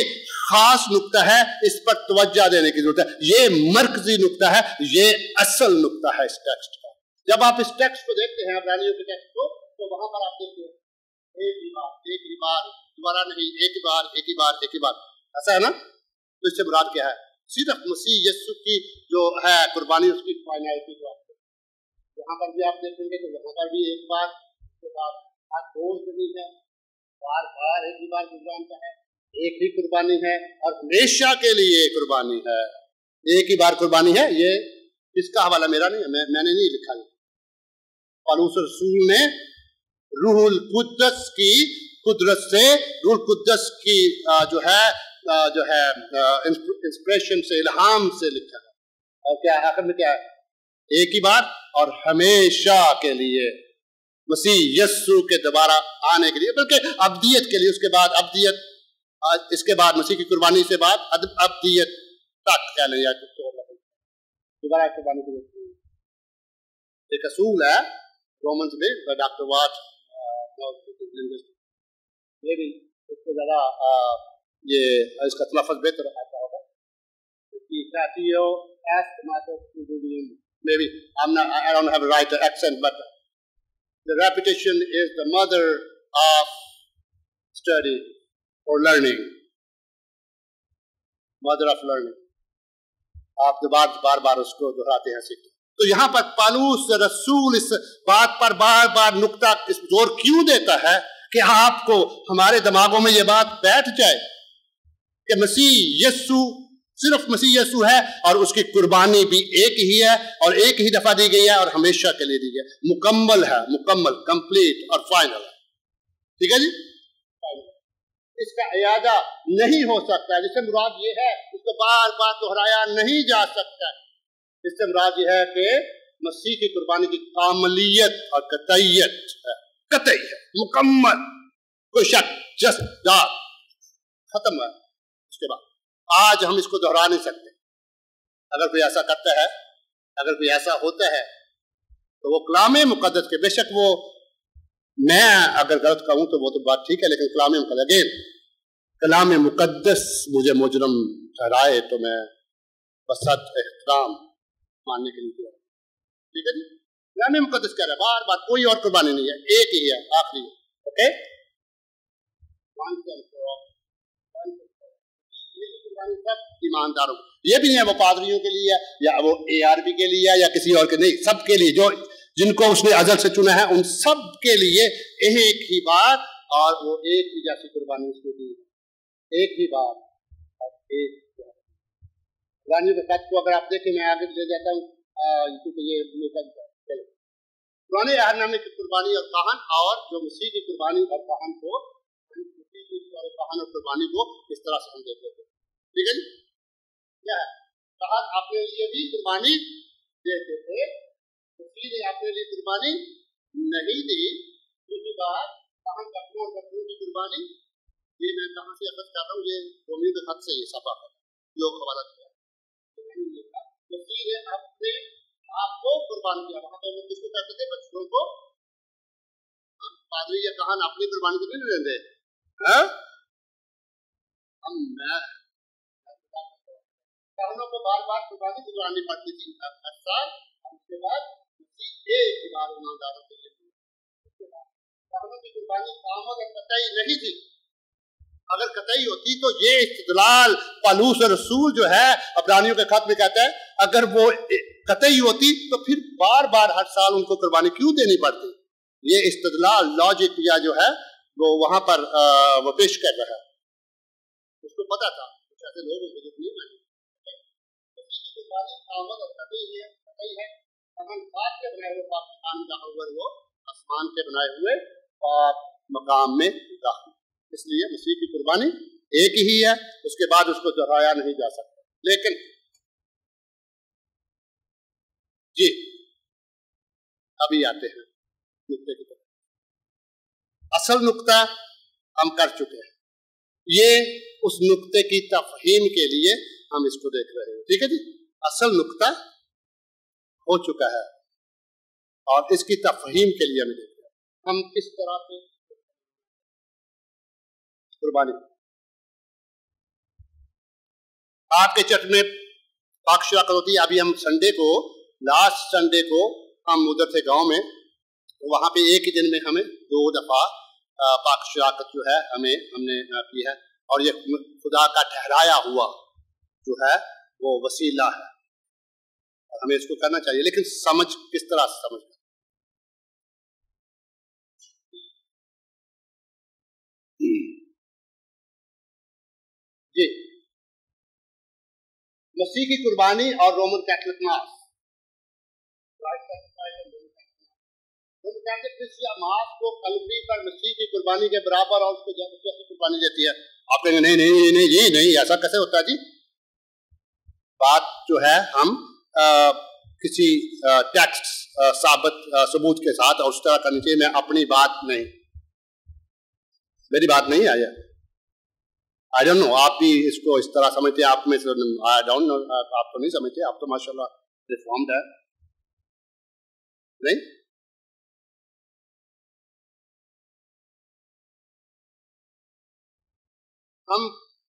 خاص نقطہ ہے، اس پر توجہ دینے کی ضرورت ہے. یہ مرکزی نقطہ ہے، یہ اصل نقطہ ہے اس ٹیکسٹ کا. جب آپ اس ٹیکسٹ کو دیکھتے ہیں عبرانیوں کے ٹیکسٹ کو، تو وہاں پر آپ دیکھتے ہیں ایک ہی بار دوبارہ نہیں، ایک ہی بار ایسا ہے نا. تو اس سے مراد کیا ہے؟ صرف مسیح یسوع کی جو ہے قربانی، اس کی فائنلٹی کو آپ یہاں پر بھی آپ دیکھیں گے تو یہاں پر بھی ایک بار کے بعد ہر روز نہیں ہے، بار ایک ہی بار قربان کا ہے، ایک ہی قربانی ہے اور ہمیشہ کے لیے قربانی ہے. ایک ہی بار قربانی ہے. یہ اس کا حوالہ میرا نہیں ہے، میں نے نہیں لکھا. پالوس رسول نے روح القدس کی قدرت سے، روح القدس کی جو ہے انسپریشن سے، الہام سے لکھا ہے. اور کیا آخر میں کیا ہے؟ ایک ہی بار اور ہمیشہ کے لیے مسیح یسوع کے دوبارہ آنے کے لیے، بلکہ ابدیت کے لیے. اس کے بعد ابدیت، اس کے بعد مسیح کی قربانی سے بعد ابدیت تک کہہ لیں یا دوبارہ قربانی کے لیے. ایک اصول ہے رومنز میں، ڈاکٹر واٹ اس کو ذرا یہ اس کا تلفظ بہتر آتا ہوگا. Maybe I don't have a right accent, but the repetition is the mother of study or learning. Mother of learning. آپ بار بار اس کو دہراتے ہیں، سیکھتے. تو یہاں پر پالوس رسول اس بات پر بار بار نقطہ اس زور کیوں دیتا ہے کہ آپ کو، ہمارے دماغوں میں یہ بات بیٹھ جائے کہ مسیح یسوع، صرف مسیح یسوع ہے اور اس کی قربانی بھی ایک ہی ہے اور ایک ہی دفعہ دی گئی ہے اور ہمیشہ کے لیے دی گئی ہے. مکمل ہے، مکمل، کمپلیٹ اور فائنل ہے. ٹھیک ہے جی. اس کا اعادہ نہیں ہو سکتا. جس سے مراد یہ ہے، اس کو بار بار دہرایا نہیں جا سکتا. اس سے مراد یہ ہے کہ مسیح کی قربانی کی کاملیت اور قطعیت ہے، قطعی ہے، مکمل، کوئی شک جسٹ ختم ہے. اس کے بعد آج ہم اس کو دہرا نہیں سکتے. اگر کوئی ایسا کرتا ہے، اگر کوئی ایسا ہوتا ہے تو وہ کلام مقدس کے، بے شک وہ، میں اگر غلط کہوں تو وہ تو بات ٹھیک ہے، لیکن کلام مقدس مجھے مجرم ٹھہرائے تو میں بسط احترام ماننے کے لیے. ٹھیک ہے جی. کلام مقدس کہہ رہا ہے بار بار کوئی اور قربانی نہیں ہے، ایک ہی ہے، آخری ہے. اوکے. سب ایمانداروں، یہ بھی نہیں ہے وہ پادریوں کے لیے یا وہ ARB کے لیے یا کسی اور کے، نہیں، سب کے لیے، جو جن کو اس نے ازل سے چنا ہے ان سب کے لیے ایک ہی بار اور وہ ایک ہی جیسی قربانی اس نے دی. ایک ہی بار اور ایک قرآن کے خط کو اگر آپ دیکھیں، میں آگے لے جاتا ہوں کیونکہ یہ پرانے عہد نامے کی قربانی اور کہن اور جو مسیح کی قربانی اور کہن کو، کہن اور قربانی کو اس طرح سے ہم دیکھتے تھے. ٹھیک ہے جی. کیا ہے؟ کہن اپنے لیے بھی قربانی دیتے تھے، مسیح نے اپنے لیے قربانی نہیں دی. دوسری بات، کہن بکروں اور بکروں کی قربانی، یہ میں کہاں سے اخذ کر رہا ہوں، یہ رومیو کے خط سے یہ صفحہ ہے جو حوالہ کیا. مسیح نے اپنے آپ کو قربان کیا. وہاں پہ وہ کس کو کہتے تھے؟ بچوں کو. پادری یا کہن اپنی قربانی کو نہیں دیتے. ہم کہنوں کو بار بار قربانی گزارانی پڑتی تھی ہر سال. اس کے بعد مسیح ایک بار ایمانداروں کے لیے. کہنوں کی قربانی آمد اور قطعی نہیں تھی. اگر قطعی ہوتی تو یہ استدلال پالوس رسول جو ہے عبرانیوں کے خط میں کہتا ہے، اگر وہ قطعی ہوتی تو پھر بار بار ہر سال ان کو قربانی کیوں دینی پڑتی. یہ استدلال، لاجک یا جو ہے وہ وہاں پر وہ پیش کر رہا ہے. اس کو پتا تھا کچھ ایسے لوگ ہوتے جو نہیں مانتے. قربانی آمد اور قطعی ہے. پاک کے بنائے ہوئے پاک مکان میں داخل ہوئے، وہ آسمان کے بنائے ہوئے پاک مقام میں داخل. اس لیے مسیح کی قربانی ایک ہی ہے، اس کے بعد اس کو دہرایا نہیں جا سکتا. لیکن جی ابھی آتے ہیں نقطے کی طرف. اصل نقطہ ہم کر چکے ہیں. یہ اس نقطے کی تفہیم کے لیے ہم اس کو دیکھ رہے ہیں. ٹھیک ہے جی. اصل نقطہ ہو چکا ہے اور اس کی تفہیم کے لیے ہمیں دیکھ رہے ہیں. ہم کس طرح سے قربانی آپ کے चर्च में पाक शराकत होती है। अभी हम संडे को, लास्ट संडे को हम उधर थे गांव में, तो वहाँ पे एक ही दिन में हमें 2 दफा पाक शराकत जो है हमने की है, और ये खुदा का ठहराया हुआ जो है वो वसीला है, और हमें इसको करना चाहिए। लेकिन समझ किस तरह से समझ जी, मसीह की कुर्बानी और Roman Catholic mass, Roman Catholic mass को कलवरी पर मसीह की कुर्बानी के बराबर और उसको जैसी कुर्बानी देती है। आप कहेंगे नहीं नहीं नहीं ये नहीं, ऐसा कैसे होता है जी? बात जो है हम किसी टेक्स्ट साबित सबूत के साथ और उस तरह करनी चाहिए। मैं अपनी बात नहीं, मेरी बात नहीं है, आई डोंट नो, आप भी इसको इस तरह समझते हैं। आप में से आई डोंट नो, आप तो नहीं समझते, आप तो माशाल्लाह रिफॉर्म्ड है, नहीं? हम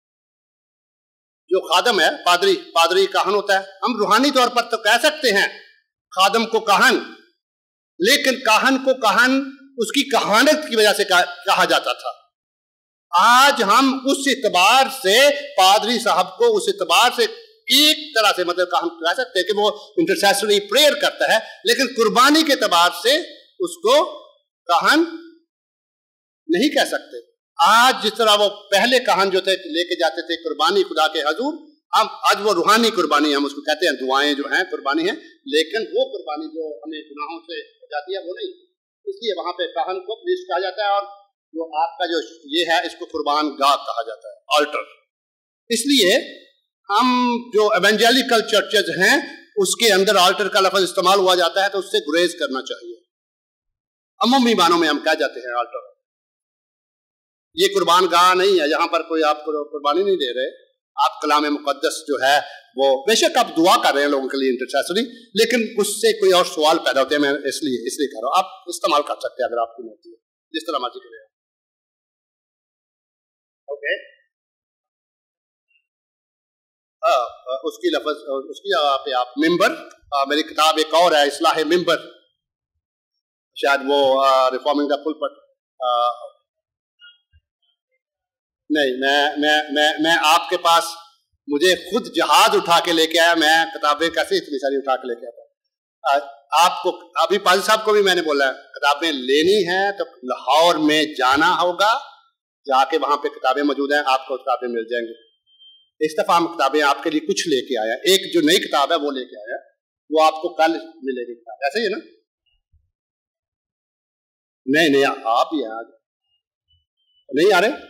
जो खादम है, पादरी काहन होता है, हम रूहानी तौर पर तो कह सकते हैं खादम को काहन, लेकिन काहन को काहन उसकी कहानत की वजह से कहा जाता था। आज हम उस इतबार से पादरी साहब को उस इतबार से एक तरह से मतलब हम कह सकते हैं कि वो इंटरसेसरी प्रेयर करता है, लेकिन कुर्बानी के एतबार से उसको काहन नहीं कह सकते। आज जिस तरह वो पहले काहन जो थे लेके जाते थे कुर्बानी खुदा के हजूर, हम आज वो रूहानी कुर्बानी हम उसको कहते हैं, दुआएं जो हैं कुर्बानी है, लेकिन वो कुर्बानी जो हमें गुनाहों से हो जाती है वो नहीं। इसलिए वहां पे काहन को प्रीस्ट कहा जाता है, और जो आपका जो ये है इसको कुर्बान गाह कहा जाता है, ऑल्टर। इसलिए हम जो एवेंजेलिकल चर्चेज हैं उसके अंदर ऑल्टर का लफ्ज इस्तेमाल हुआ जाता है, तो उससे गुरेज करना चाहिए। अमूमी मानों में हम कह जाते हैं ऑल्टर, ये कुर्बान गाह नहीं है, यहाँ पर कोई आप कुर्बानी नहीं दे रहे, आप कलाम मुकद्दस जो है वो बेशक आप दुआ कर रहे हैं लोगों के लिए इंटरसेसरी, लेकिन उससे कोई और सवाल पैदा होते हैं। मैं इसलिए कह रहा हूँ, आप इस्तेमाल कर सकते हैं अगर आपकी मर्जी है, जिस तरह मर्जी करें। ओके, उसकी लफ्ज उसकी जगह पे आप मिंबर, मेरी किताब एक और है इस्लाह मिंबर, शायद वो रिफॉर्मिंग द पुलपिट, नहीं मैं आपके पास, मुझे खुद जहाज उठा के लेके आया, मैं किताबें कैसे इतनी सारी उठा के लेके आता। आपको अभी पाजी साहब को भी मैंने बोला किताबें लेनी है तो लाहौर में जाना होगा, जाके वहां पे किताबें मौजूद हैं, आपको किताबें मिल जाएंगी। इस दफा हम किताबें आपके लिए कुछ लेके आया, एक जो नई किताब है वो लेके आया, वो आपको कल मिलेगी किताब, ऐसा ही है ना? नहीं आप ही आज नहीं आ रहे,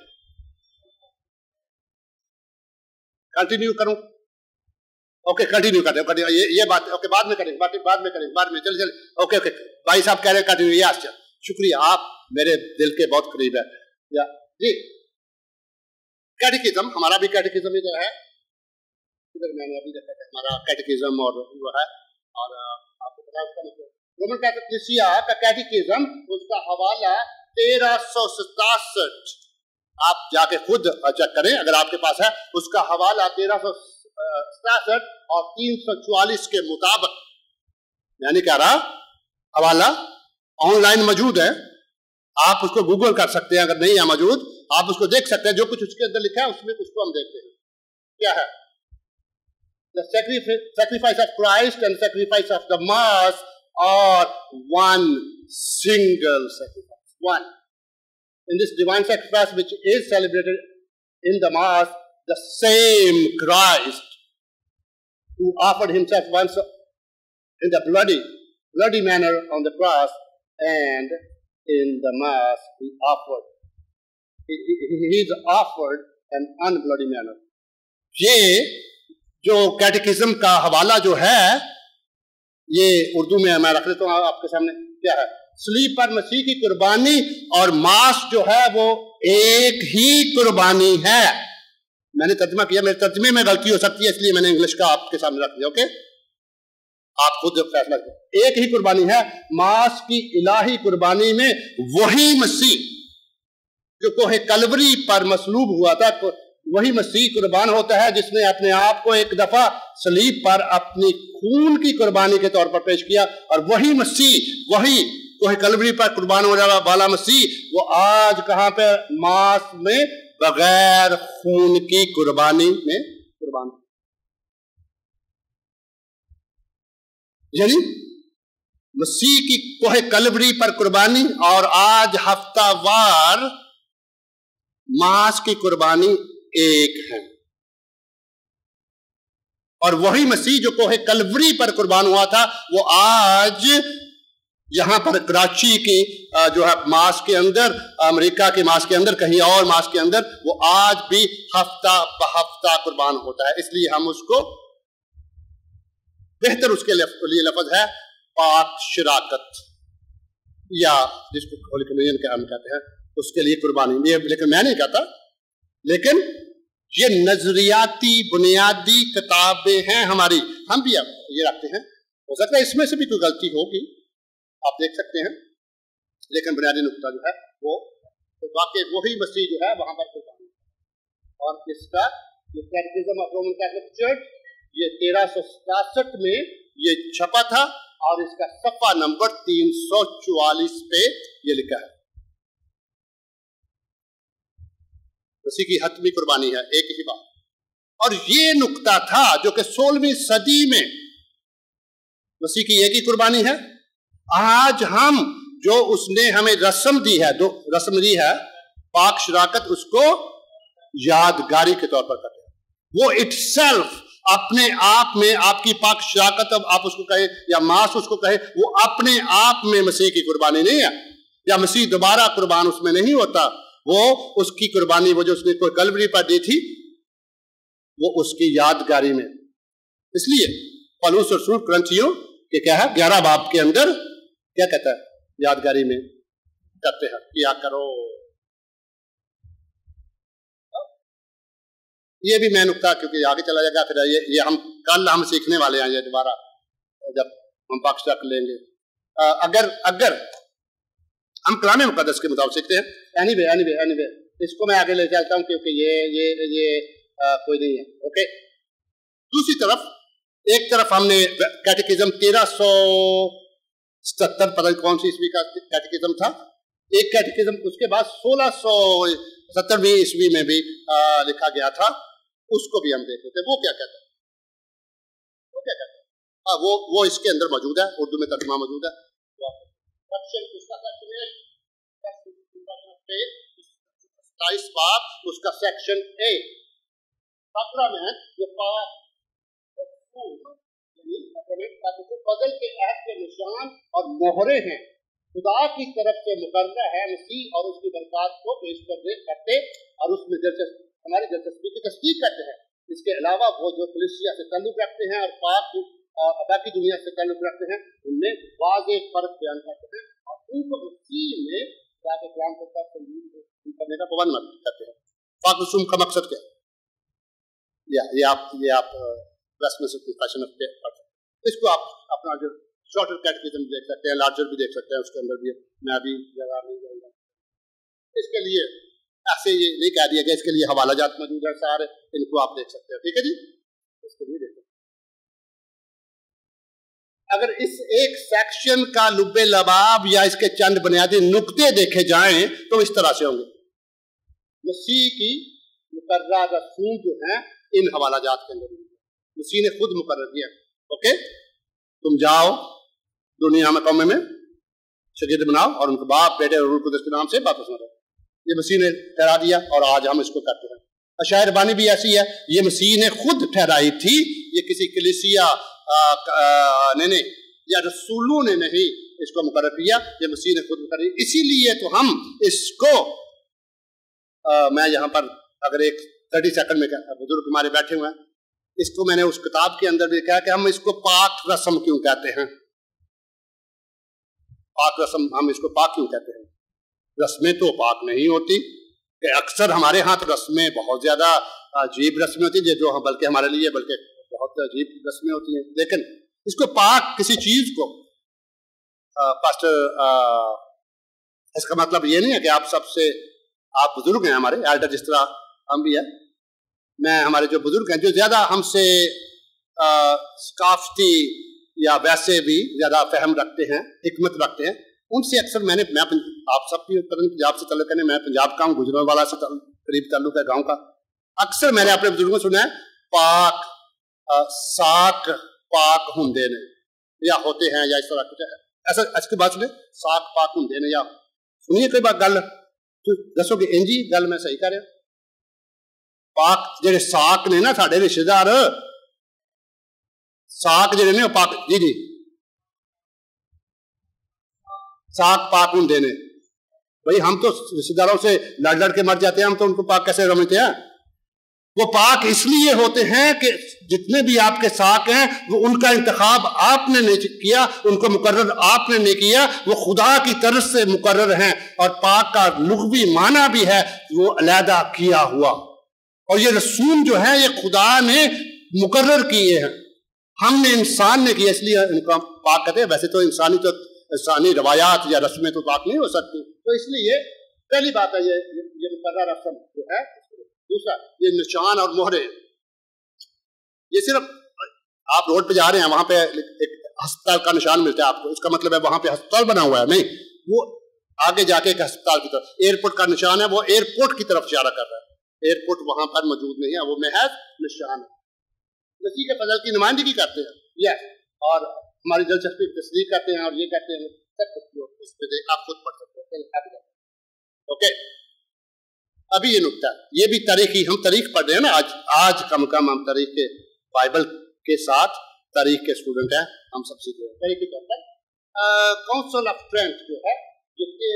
कंटिन्यू करूं? ओके कंटिन्यू करते हैं, ये बात ओके बाद में करेंगे, बाद में चल ओके भाई साहब कह रहे हैं कंटिन्यू, ये अच्छा शुक्रिया, आप मेरे दिल के बहुत करीब है जी। कैटेकिज्म, हमारा भी कैटेकिज्म इधर है, इधर मैंने अभी देखा है हमारा कैटेकिज्म और वो है, और आपको पता है उसका मतलब रोमन कैथोलिक का कैटेकिज्म, उसका हवाला 1367, आप जाके खुद चेक करें अगर आपके पास है, उसका हवाला 1367 और 344 के मुताबिक, यानी कह रहा हवाला ऑनलाइन मौजूद है, आप उसको गूगल कर सकते हैं, अगर नहीं है मौजूद आप उसको देख सकते हैं, जो कुछ उसके अंदर लिखा है उसमें उसको हम देखते हैं क्या है। The sacrifice of Christ and sacrifice of the mass are one single sacrifice, one. In this divine sacrifice which is celebrated in the mass, the same Christ who offered himself once in the bloody manner on the cross, and in the mass he is offered an unbloody manner. ये जो कैटेकिज्म का हवाला जो है, ये उर्दू में मैं रख देता हूँ आपके सामने, क्या है? सलीब पर मसीह की कुर्बानी और मांस जो है वो एक ही कुर्बानी है। मैंने तर्जुमा किया, मेरे तर्जुमे में गलती हो सकती है इसलिए मैंने इंग्लिश का आपके सामने रख दिया। ओके, आप खुद फैसला करें, एक ही कुर्बानी है। मांस की इलाही कुर्बानी में वही मसीह जो कोहे कलवरी पर मसलूब हुआ था, वही मसीह कुर्बान होता है जिसने अपने आप को एक दफा सलीब पर अपनी खून की कुर्बानी के तौर पर पेश किया, और वही मसीह, वही कोई कलवरी पर कुर्बान होने वाला मसीह, वो आज कहां पे मांस में बगैर खून की कुर्बानी में कुर्बान, यानी मसीह की कोहे कलवरी पर कुर्बानी और आज हफ्तावार मांस की कुर्बानी एक है। और वही मसीह जो कोहे कलवरी पर कुर्बान हुआ था, वो आज यहां पर कराची की जो है मास के अंदर, अमेरिका के मास के अंदर, कहीं और मास के अंदर, वो आज भी हफ्ता बहफ्ता कुर्बान होता है। इसलिए हम उसको बेहतर उसके लिए लफ्ज है पाक शिराकत, या जिसको होली कम्युनियन के हम कहते हैं, उसके लिए कुर्बानी। ये लेकिन मैं नहीं कहता, लेकिन ये नजरियाती बुनियादी किताबें हैं हमारी, हम भी अब ये रखते हैं। हो सकता है इसमें से भी कोई गलती होगी, आप देख सकते हैं, लेकिन बुनियादी नुकता जो है वो तो वाकई वही मसीह जो है वहां पर कुर्बान। और इसका ये catechism of Roman Catholic church ये 1367 में ये छपा था, और इसका सफा नंबर 344 पे ये लिखा है। मसीह की हतमी कुर्बानी है, एक ही बात। और ये नुक्ता था जो कि 16वीं सदी में मसीह की एक ही कुर्बानी है। आज हम जो उसने हमें रस्म दी है, जो रस्म दी है पाक शराकत, उसको यादगारी के तौर पर करते हैं। वो इटसेल्फ अपने आप में आपकी पाक शराकत, अब आप उसको कहें या मास उसको कहें, वो अपने आप में मसीह की कुर्बानी नहीं है, या मसीह दोबारा कुर्बान उसमें नहीं होता। वो उसकी कुर्बानी, वो जो उसने कोई कलवरी पर दी थी, वो उसकी यादगारी में। इसलिए पौलुस रसूल कुरिन्थियों के क्या है 11 बाब के अंदर क्या कहता है, यादगारी में करते हैं, किया करो। ये भी मैं नुक्ता, क्योंकि आगे चला जाएगा, फिर ये हम सीखने वाले हैं ये दोबारा जब हम पाक शराकत लेंगे। अगर हम कलाम मुकद्दस के मुताबिक सीखते हैं। एनीवे इसको मैं आगे ले चलता हूं, क्योंकि ये कोई नहीं है। ओके, दूसरी तरफ, एक तरफ हमने कैटेकिज्म 1377, पता नहीं कौन सी ईस्वी का कैटेकिज्म था, एक कैटेकिज्म उसके बाद 1670वीं ईस्वी में भी लिखा गया था, उसको भी हम देख लेते हैं। वो क्या कहता है, वो इसके अंदर मौजूद है, उर्दू में तर्जुमा मौजूद है। उसका सेक्शन ए 17 में जो फजल के अहद के निशान और मोहरे हैं, खुदा की तरफ से मुकर्रर है, मसीह और उसकी बरकत को पेश करते और उसमें हमारी दिलचस्पी की तस्दीक करते हैं। इसके अलावा वो जो कलीसिया से ताल्लुक रखते हैं और पाक बाकी दुनिया से ताल्लुक रखते हैं, उनमें वाज़ेह फर्क बयान करते हैं और उनको मसीह में जाके कलाम को करने का पाबंद करते हैं। पाक रसूम का मकसद क्या है? ये आप रस्म से फैशन पे इसको आप अपना जो शॉर्टर कैटेकिज्म देख सकते हैं, लार्जर भी देख सकते हैं, उसके अंदर भी मैं भी जगह नहीं जाऊंगा। इसके लिए ऐसे ये नहीं कह दिया गया, इसके लिए हवाला जात मौजूद है सारे, इनको आप देख सकते हैं। ठीक है जी, इसके लिए देखो, अगर इस एक सेक्शन का लुब्बे लबाब या इसके चंद बुनियादी नुक्ते देखे जाएं तो इस तरह से होंगे। मसीह की मुकर्रर रसूल जो हैं इन हवाला जात के अंदर मसीह ने खुद मुकर्रर किया। ओके, तुम जाओ दुनिया में कौमे में शागिर्द बनाओ और उनके बाप बेटे और रूह कुद्दूस के नाम से बात सुनाओ। ये मसीह ने ठहरा दिया और आज हम इसको करते हैं। अशायर बानी भी ऐसी है, ये मसीह ने खुद ठहराई थी, ये किसी कलीसिया ने या रसूलों ने नहीं इसको मुकर्रर किया, ये मसीह ने खुद मुकर्रर। इसीलिए तो हम इसको मैं यहाँ पर अगर एक 30 सेकंड में बुजुर्ग हमारे बैठे हुए हैं, इसको मैंने उस किताब के अंदर भी कहा कि हम इसको पाक रस्म क्यों कहते हैं। पाक रस्म, हम इसको पाक क्यों कहते हैं? रस्में तो पाक नहीं होती, कि अक्सर हमारे यहाँ तो रस्में बहुत ज्यादा अजीब रस्में होती हैं, जो बल्कि हमारे लिए बल्कि बहुत अजीब रस्में होती हैं। लेकिन इसको पाक किसी चीज को पास्टर इसका मतलब ये नहीं है कि आप सबसे, आप बुजुर्ग हैं हमारे एल्डर, जिस तरह हम भी है, میں ہمارے جو بزرگ ہیں جو زیادہ ہم سے ثقافتی یا ویسے بھی زیادہ فہم رکھتے ہیں، حکمت رکھتے ہیں، ان سے اکثر میں آپ سب کی پنجاب سے تعلق ہے، میں پنجاب کا ہوں، گجرانوالہ سے قریب تعلق ہے گاؤں کا. اکثر میں نے اپنے بزرگوں سے سنا ہے پاک ساک پاک ہندے نے یا ہوتے ہیں یا اس طرح کچھ ہے ایسا. اس کے بعد سنے ساک پاک ہندے نے یا سنیے کوئی بات گل دسو کہ انجی گل میں صحیح کر رہا. پاک جڑے ساک نے نا ساڈے رشتے دار ساک جڑے نے پاک جی ساک پاک ہندے نے. بھائی ہم تو رشتے داروں سے لڑ لڑ کے مر جاتے ہیں، ہم تو ان کو پاک کیسے سمجھتے ہیں؟ وہ پاک اس لیے ہوتے ہیں کہ جتنے بھی آپ کے ساک ہیں وہ ان کا انتخاب آپ نے نہیں کیا، ان کو مقرر آپ نے نہیں کیا، وہ خدا کی طرف سے مقرر ہیں. اور پاک کا لغوی معنی بھی ہے وہ علیحدہ کیا ہوا، اور یہ رسوم جو ہے یہ خدا نے مقرر کیے ہیں، ہم نے انسان نے کیا، اس لیے ان کا پاک کہتے ہیں. ویسے تو انسانی روایات یا رسمیں تو پاک نہیں ہو سکتی، تو اس لیے پہلی بات ہے یہ مقرر رسم جو ہے. دوسرا یہ نشان اور مہرے، یہ صرف آپ روڈ پہ جا رہے ہیں وہاں پہ ایک ہسپتال کا نشان ملتا ہے آپ کو، اس کا مطلب ہے وہاں پہ ہسپتال بنا ہوا ہے، نہیں، وہ آگے جا کے ایک ہسپتال کی طرف. ایئرپورٹ کا نشان ہے، وہ ایئرپورٹ کی طرف اشارہ کر رہا ہے، ایئرپورٹ وہاں پر موجود نہیں ہے، وہ محض نشان ہے. مسیح کے فضل کی نمائندگی کرتے ہیں یہ، اور ہماری دلچسپی تصدیق کرتے ہیں اور یہ کہتے ہیں اس پہ آپ خود پڑھ سکتے ہیں. اوکے، ابھی یہ نکتہ، یہ بھی تاریخی، ہم تاریخ پڑھ رہے ہیں نا، آج کم کم ہم تاریخ کے بائبل کے ساتھ تاریخ کے اسٹوڈنٹ ہیں، ہم سب سیکھ رہے ہیں. تاریخی طور پر کاؤنسل آف ٹرینٹ جو ہے جو کہ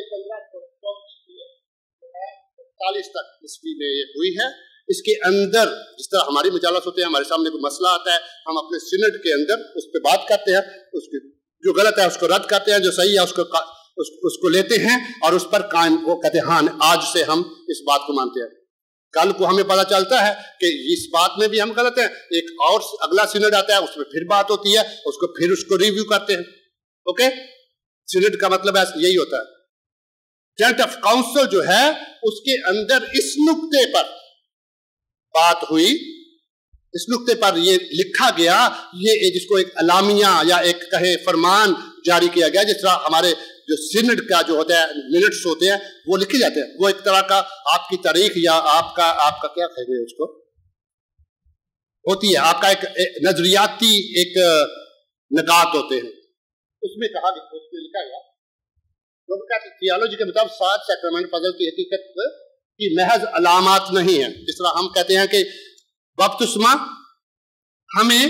1540 تک عیسوی میں یہ ہوئی ہے. اس کے اندر جس طرح ہماری مجالس ہوتے ہیں، ہمارے سامنے کوئی مسئلہ آتا ہے، ہم اپنے سینٹ کے اندر اس پہ بات کرتے ہیں، اس کے جو غلط ہے اس کو رد کرتے ہیں، جو صحیح ہے اس کو لیتے ہیں اور اس پر قائم وہ کہتے ہیں ہاں آج سے ہم اس بات کو مانتے ہیں. کل کو ہمیں پتہ چلتا ہے کہ اس بات میں بھی ہم غلط ہیں، ایک اور اگلا سینٹ آتا ہے، اس میں پھر بات ہوتی ہے، پھر اس کو ریویو کرتے ہیں. اوکے، سینٹ کا مطلب یہی ہوتا ہے. ٹرینٹ آف کاؤنسل جو ہے اس کے اندر اس نقطے پر بات ہوئی، اس نقطے پر یہ لکھا گیا، یہ جس کو ایک اعلامیہ یا ایک کہے فرمان جاری کیا گیا، جس طرح ہمارے جو سینٹ کا جو ہوتا ہے منٹس ہوتے ہیں وہ لکھے جاتے ہیں، وہ ایک طرح کا آپ کی تاریخ یا آپ کا کیا کہیں گے اس کو ہوتی ہے، آپ کا ایک نظریاتی ایک نکات ہوتے ہیں. اس میں کہا گیا، اس میں لکھا گیا تھیالوجی کے مطابق 7 سیکرمنٹ فضل کی حقیقت کی محض علامات نہیں ہیں. جس طرح ہم کہتے ہیں کہ بپتسمہ ہمیں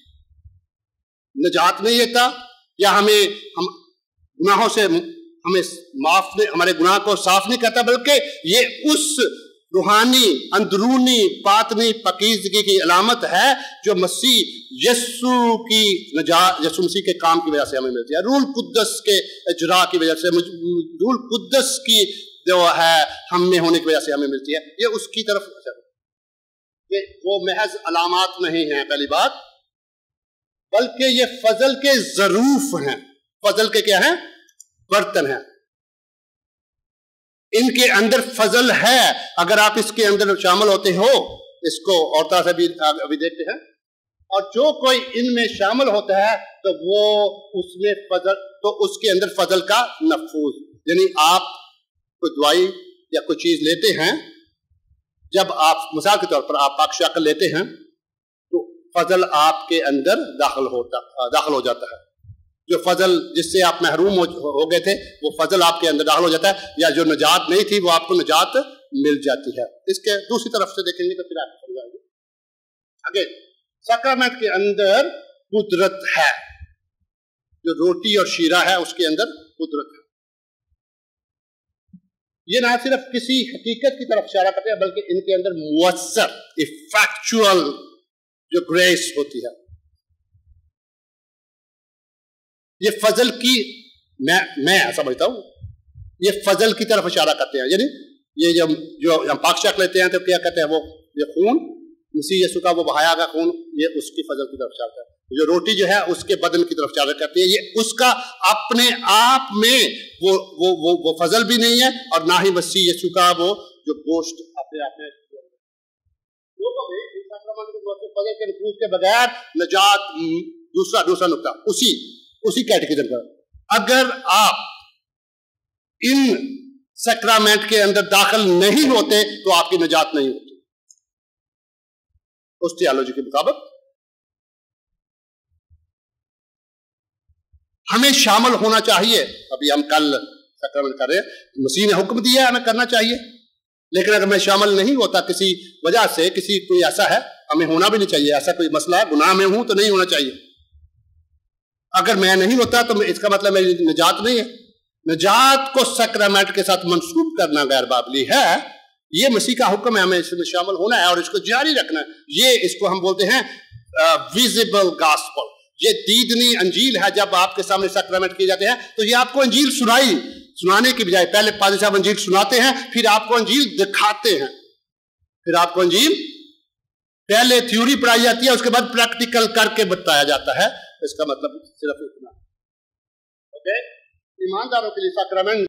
نجات نہیں دیتا یا ہم گناہوں سے ہمیں ہمارے گناہ کو صاف نہیں کرتا، بلکہ یہ اس روحانی اندرونی باطنی پاکیزگی کی علامت ہے جو مسیح یسوع کی نجات، یسوع مسیح کے کام کی وجہ سے ہمیں ملتی ہے، روح القدس کے اجرا کی وجہ سے، روح القدس کی جو ہے ہم میں ہونے کی وجہ سے ہمیں ملتی ہے. یہ اس کی طرف وہ محض علامات نہیں ہیں پہلی بات، بلکہ یہ فضل کے ظروف ہیں. فضل کے کیا ہیں؟ برتن ہیں. ان کے اندر فضل ہے. اگر آپ اس کے اندر شامل ہوتے ہو، اس کو اور طرح سے بھی ابھی دیکھتے ہیں، اور جو کوئی ان میں شامل ہوتا ہے تو وہ اس میں فضل، تو اس کے اندر فضل کا نفوذ، یعنی آپ کوئی دوائی یا کوئی چیز لیتے ہیں، جب آپ مثال کے طور پر آپ پاک شکل لیتے ہیں تو فضل آپ کے اندر داخل ہو جاتا ہے. جو فضل جس سے آپ محروم ہو گئے تھے وہ فضل آپ کے اندر داخل ہو جاتا ہے، یا جو نجات نہیں تھی وہ آپ کو نجات مل جاتی ہے. اس کے دوسری طرف سے دیکھیں گے تو پھر آپ کو سمجھ آئے گی. آگے ساکرامنٹ کے اندر قدرت ہے، جو روٹی اور شیرہ ہے اس کے اندر قدرت ہے. یہ نہ صرف کسی حقیقت کی طرف اشارہ کرتے ہیں بلکہ ان کے اندر مؤثر ایفیکچوئل جو گریس ہوتی ہے، یہ فضل کی میں سمجھتا ہوں یہ فضل کی طرف اشارہ کرتے ہیں. یعنی یہ جو ہم پاک شک لیتے ہیں تو کیا کہتے ہیں، وہ یہ خون مسیح یسوع کا وہ بہایا گیا خون، یہ اس کی فضل کی طرف اشارہ کرتا ہے. جو روٹی جو ہے اس کے بدن کی طرف اشارہ کرتی ہے، یہ اس کا اپنے آپ میں وہ فضل بھی نہیں ہے، اور نہ ہی مسیح یسوع کا وہ جو گوشت اپنے آپ میں फजल के नफूज के बगैर नजात दूसरा नुक्ता उसी कैटेगरी का। अगर आप इन सैक्रामेंट के अंदर दाखिल नहीं होते तो आपकी नजात नहीं होती उस थियोलॉजी के मुताबिक। हमें शामिल होना चाहिए। अभी हम कल सैक्रामेंट कर रहे हैं, मसीह ने हुक्म दिया है हमें करना चाहिए, लेकिन अगर मैं शामिल नहीं होता किसी वजह से, किसी कोई ऐसा है, हमें होना भी नहीं चाहिए। ऐसा कोई मसला है, गुनाह में हूं तो नहीं होना चाहिए। अगर मैं नहीं होता तो इसका मतलब मेरी निजात नहीं है। निजात को सैक्रामेंट के साथ मंसूब करना गैर बाबली है। ये मसीह का हुक्म है, हमें इसमें शामिल होना है और इसको जारी रखना है। ये इसको हम बोलते हैं विजिबल गॉस्पेल। ये दीदनी अंजील है। जब आपके सामने सैक्रामेंट किए जाते हैं तो ये आपको अंजील सुनाने की बजाय पहले पादरी साहब अंजील सुनाते हैं, फिर आपको अंजील दिखाते हैं, फिर आपको अंजील पहले थ्योरी पढ़ाई जाती है, उसके बाद प्रैक्टिकल करके बताया जाता है। इसका मतलब सिर्फ इतना। ओके, ईमानदारों के लिए सैक्रामेंट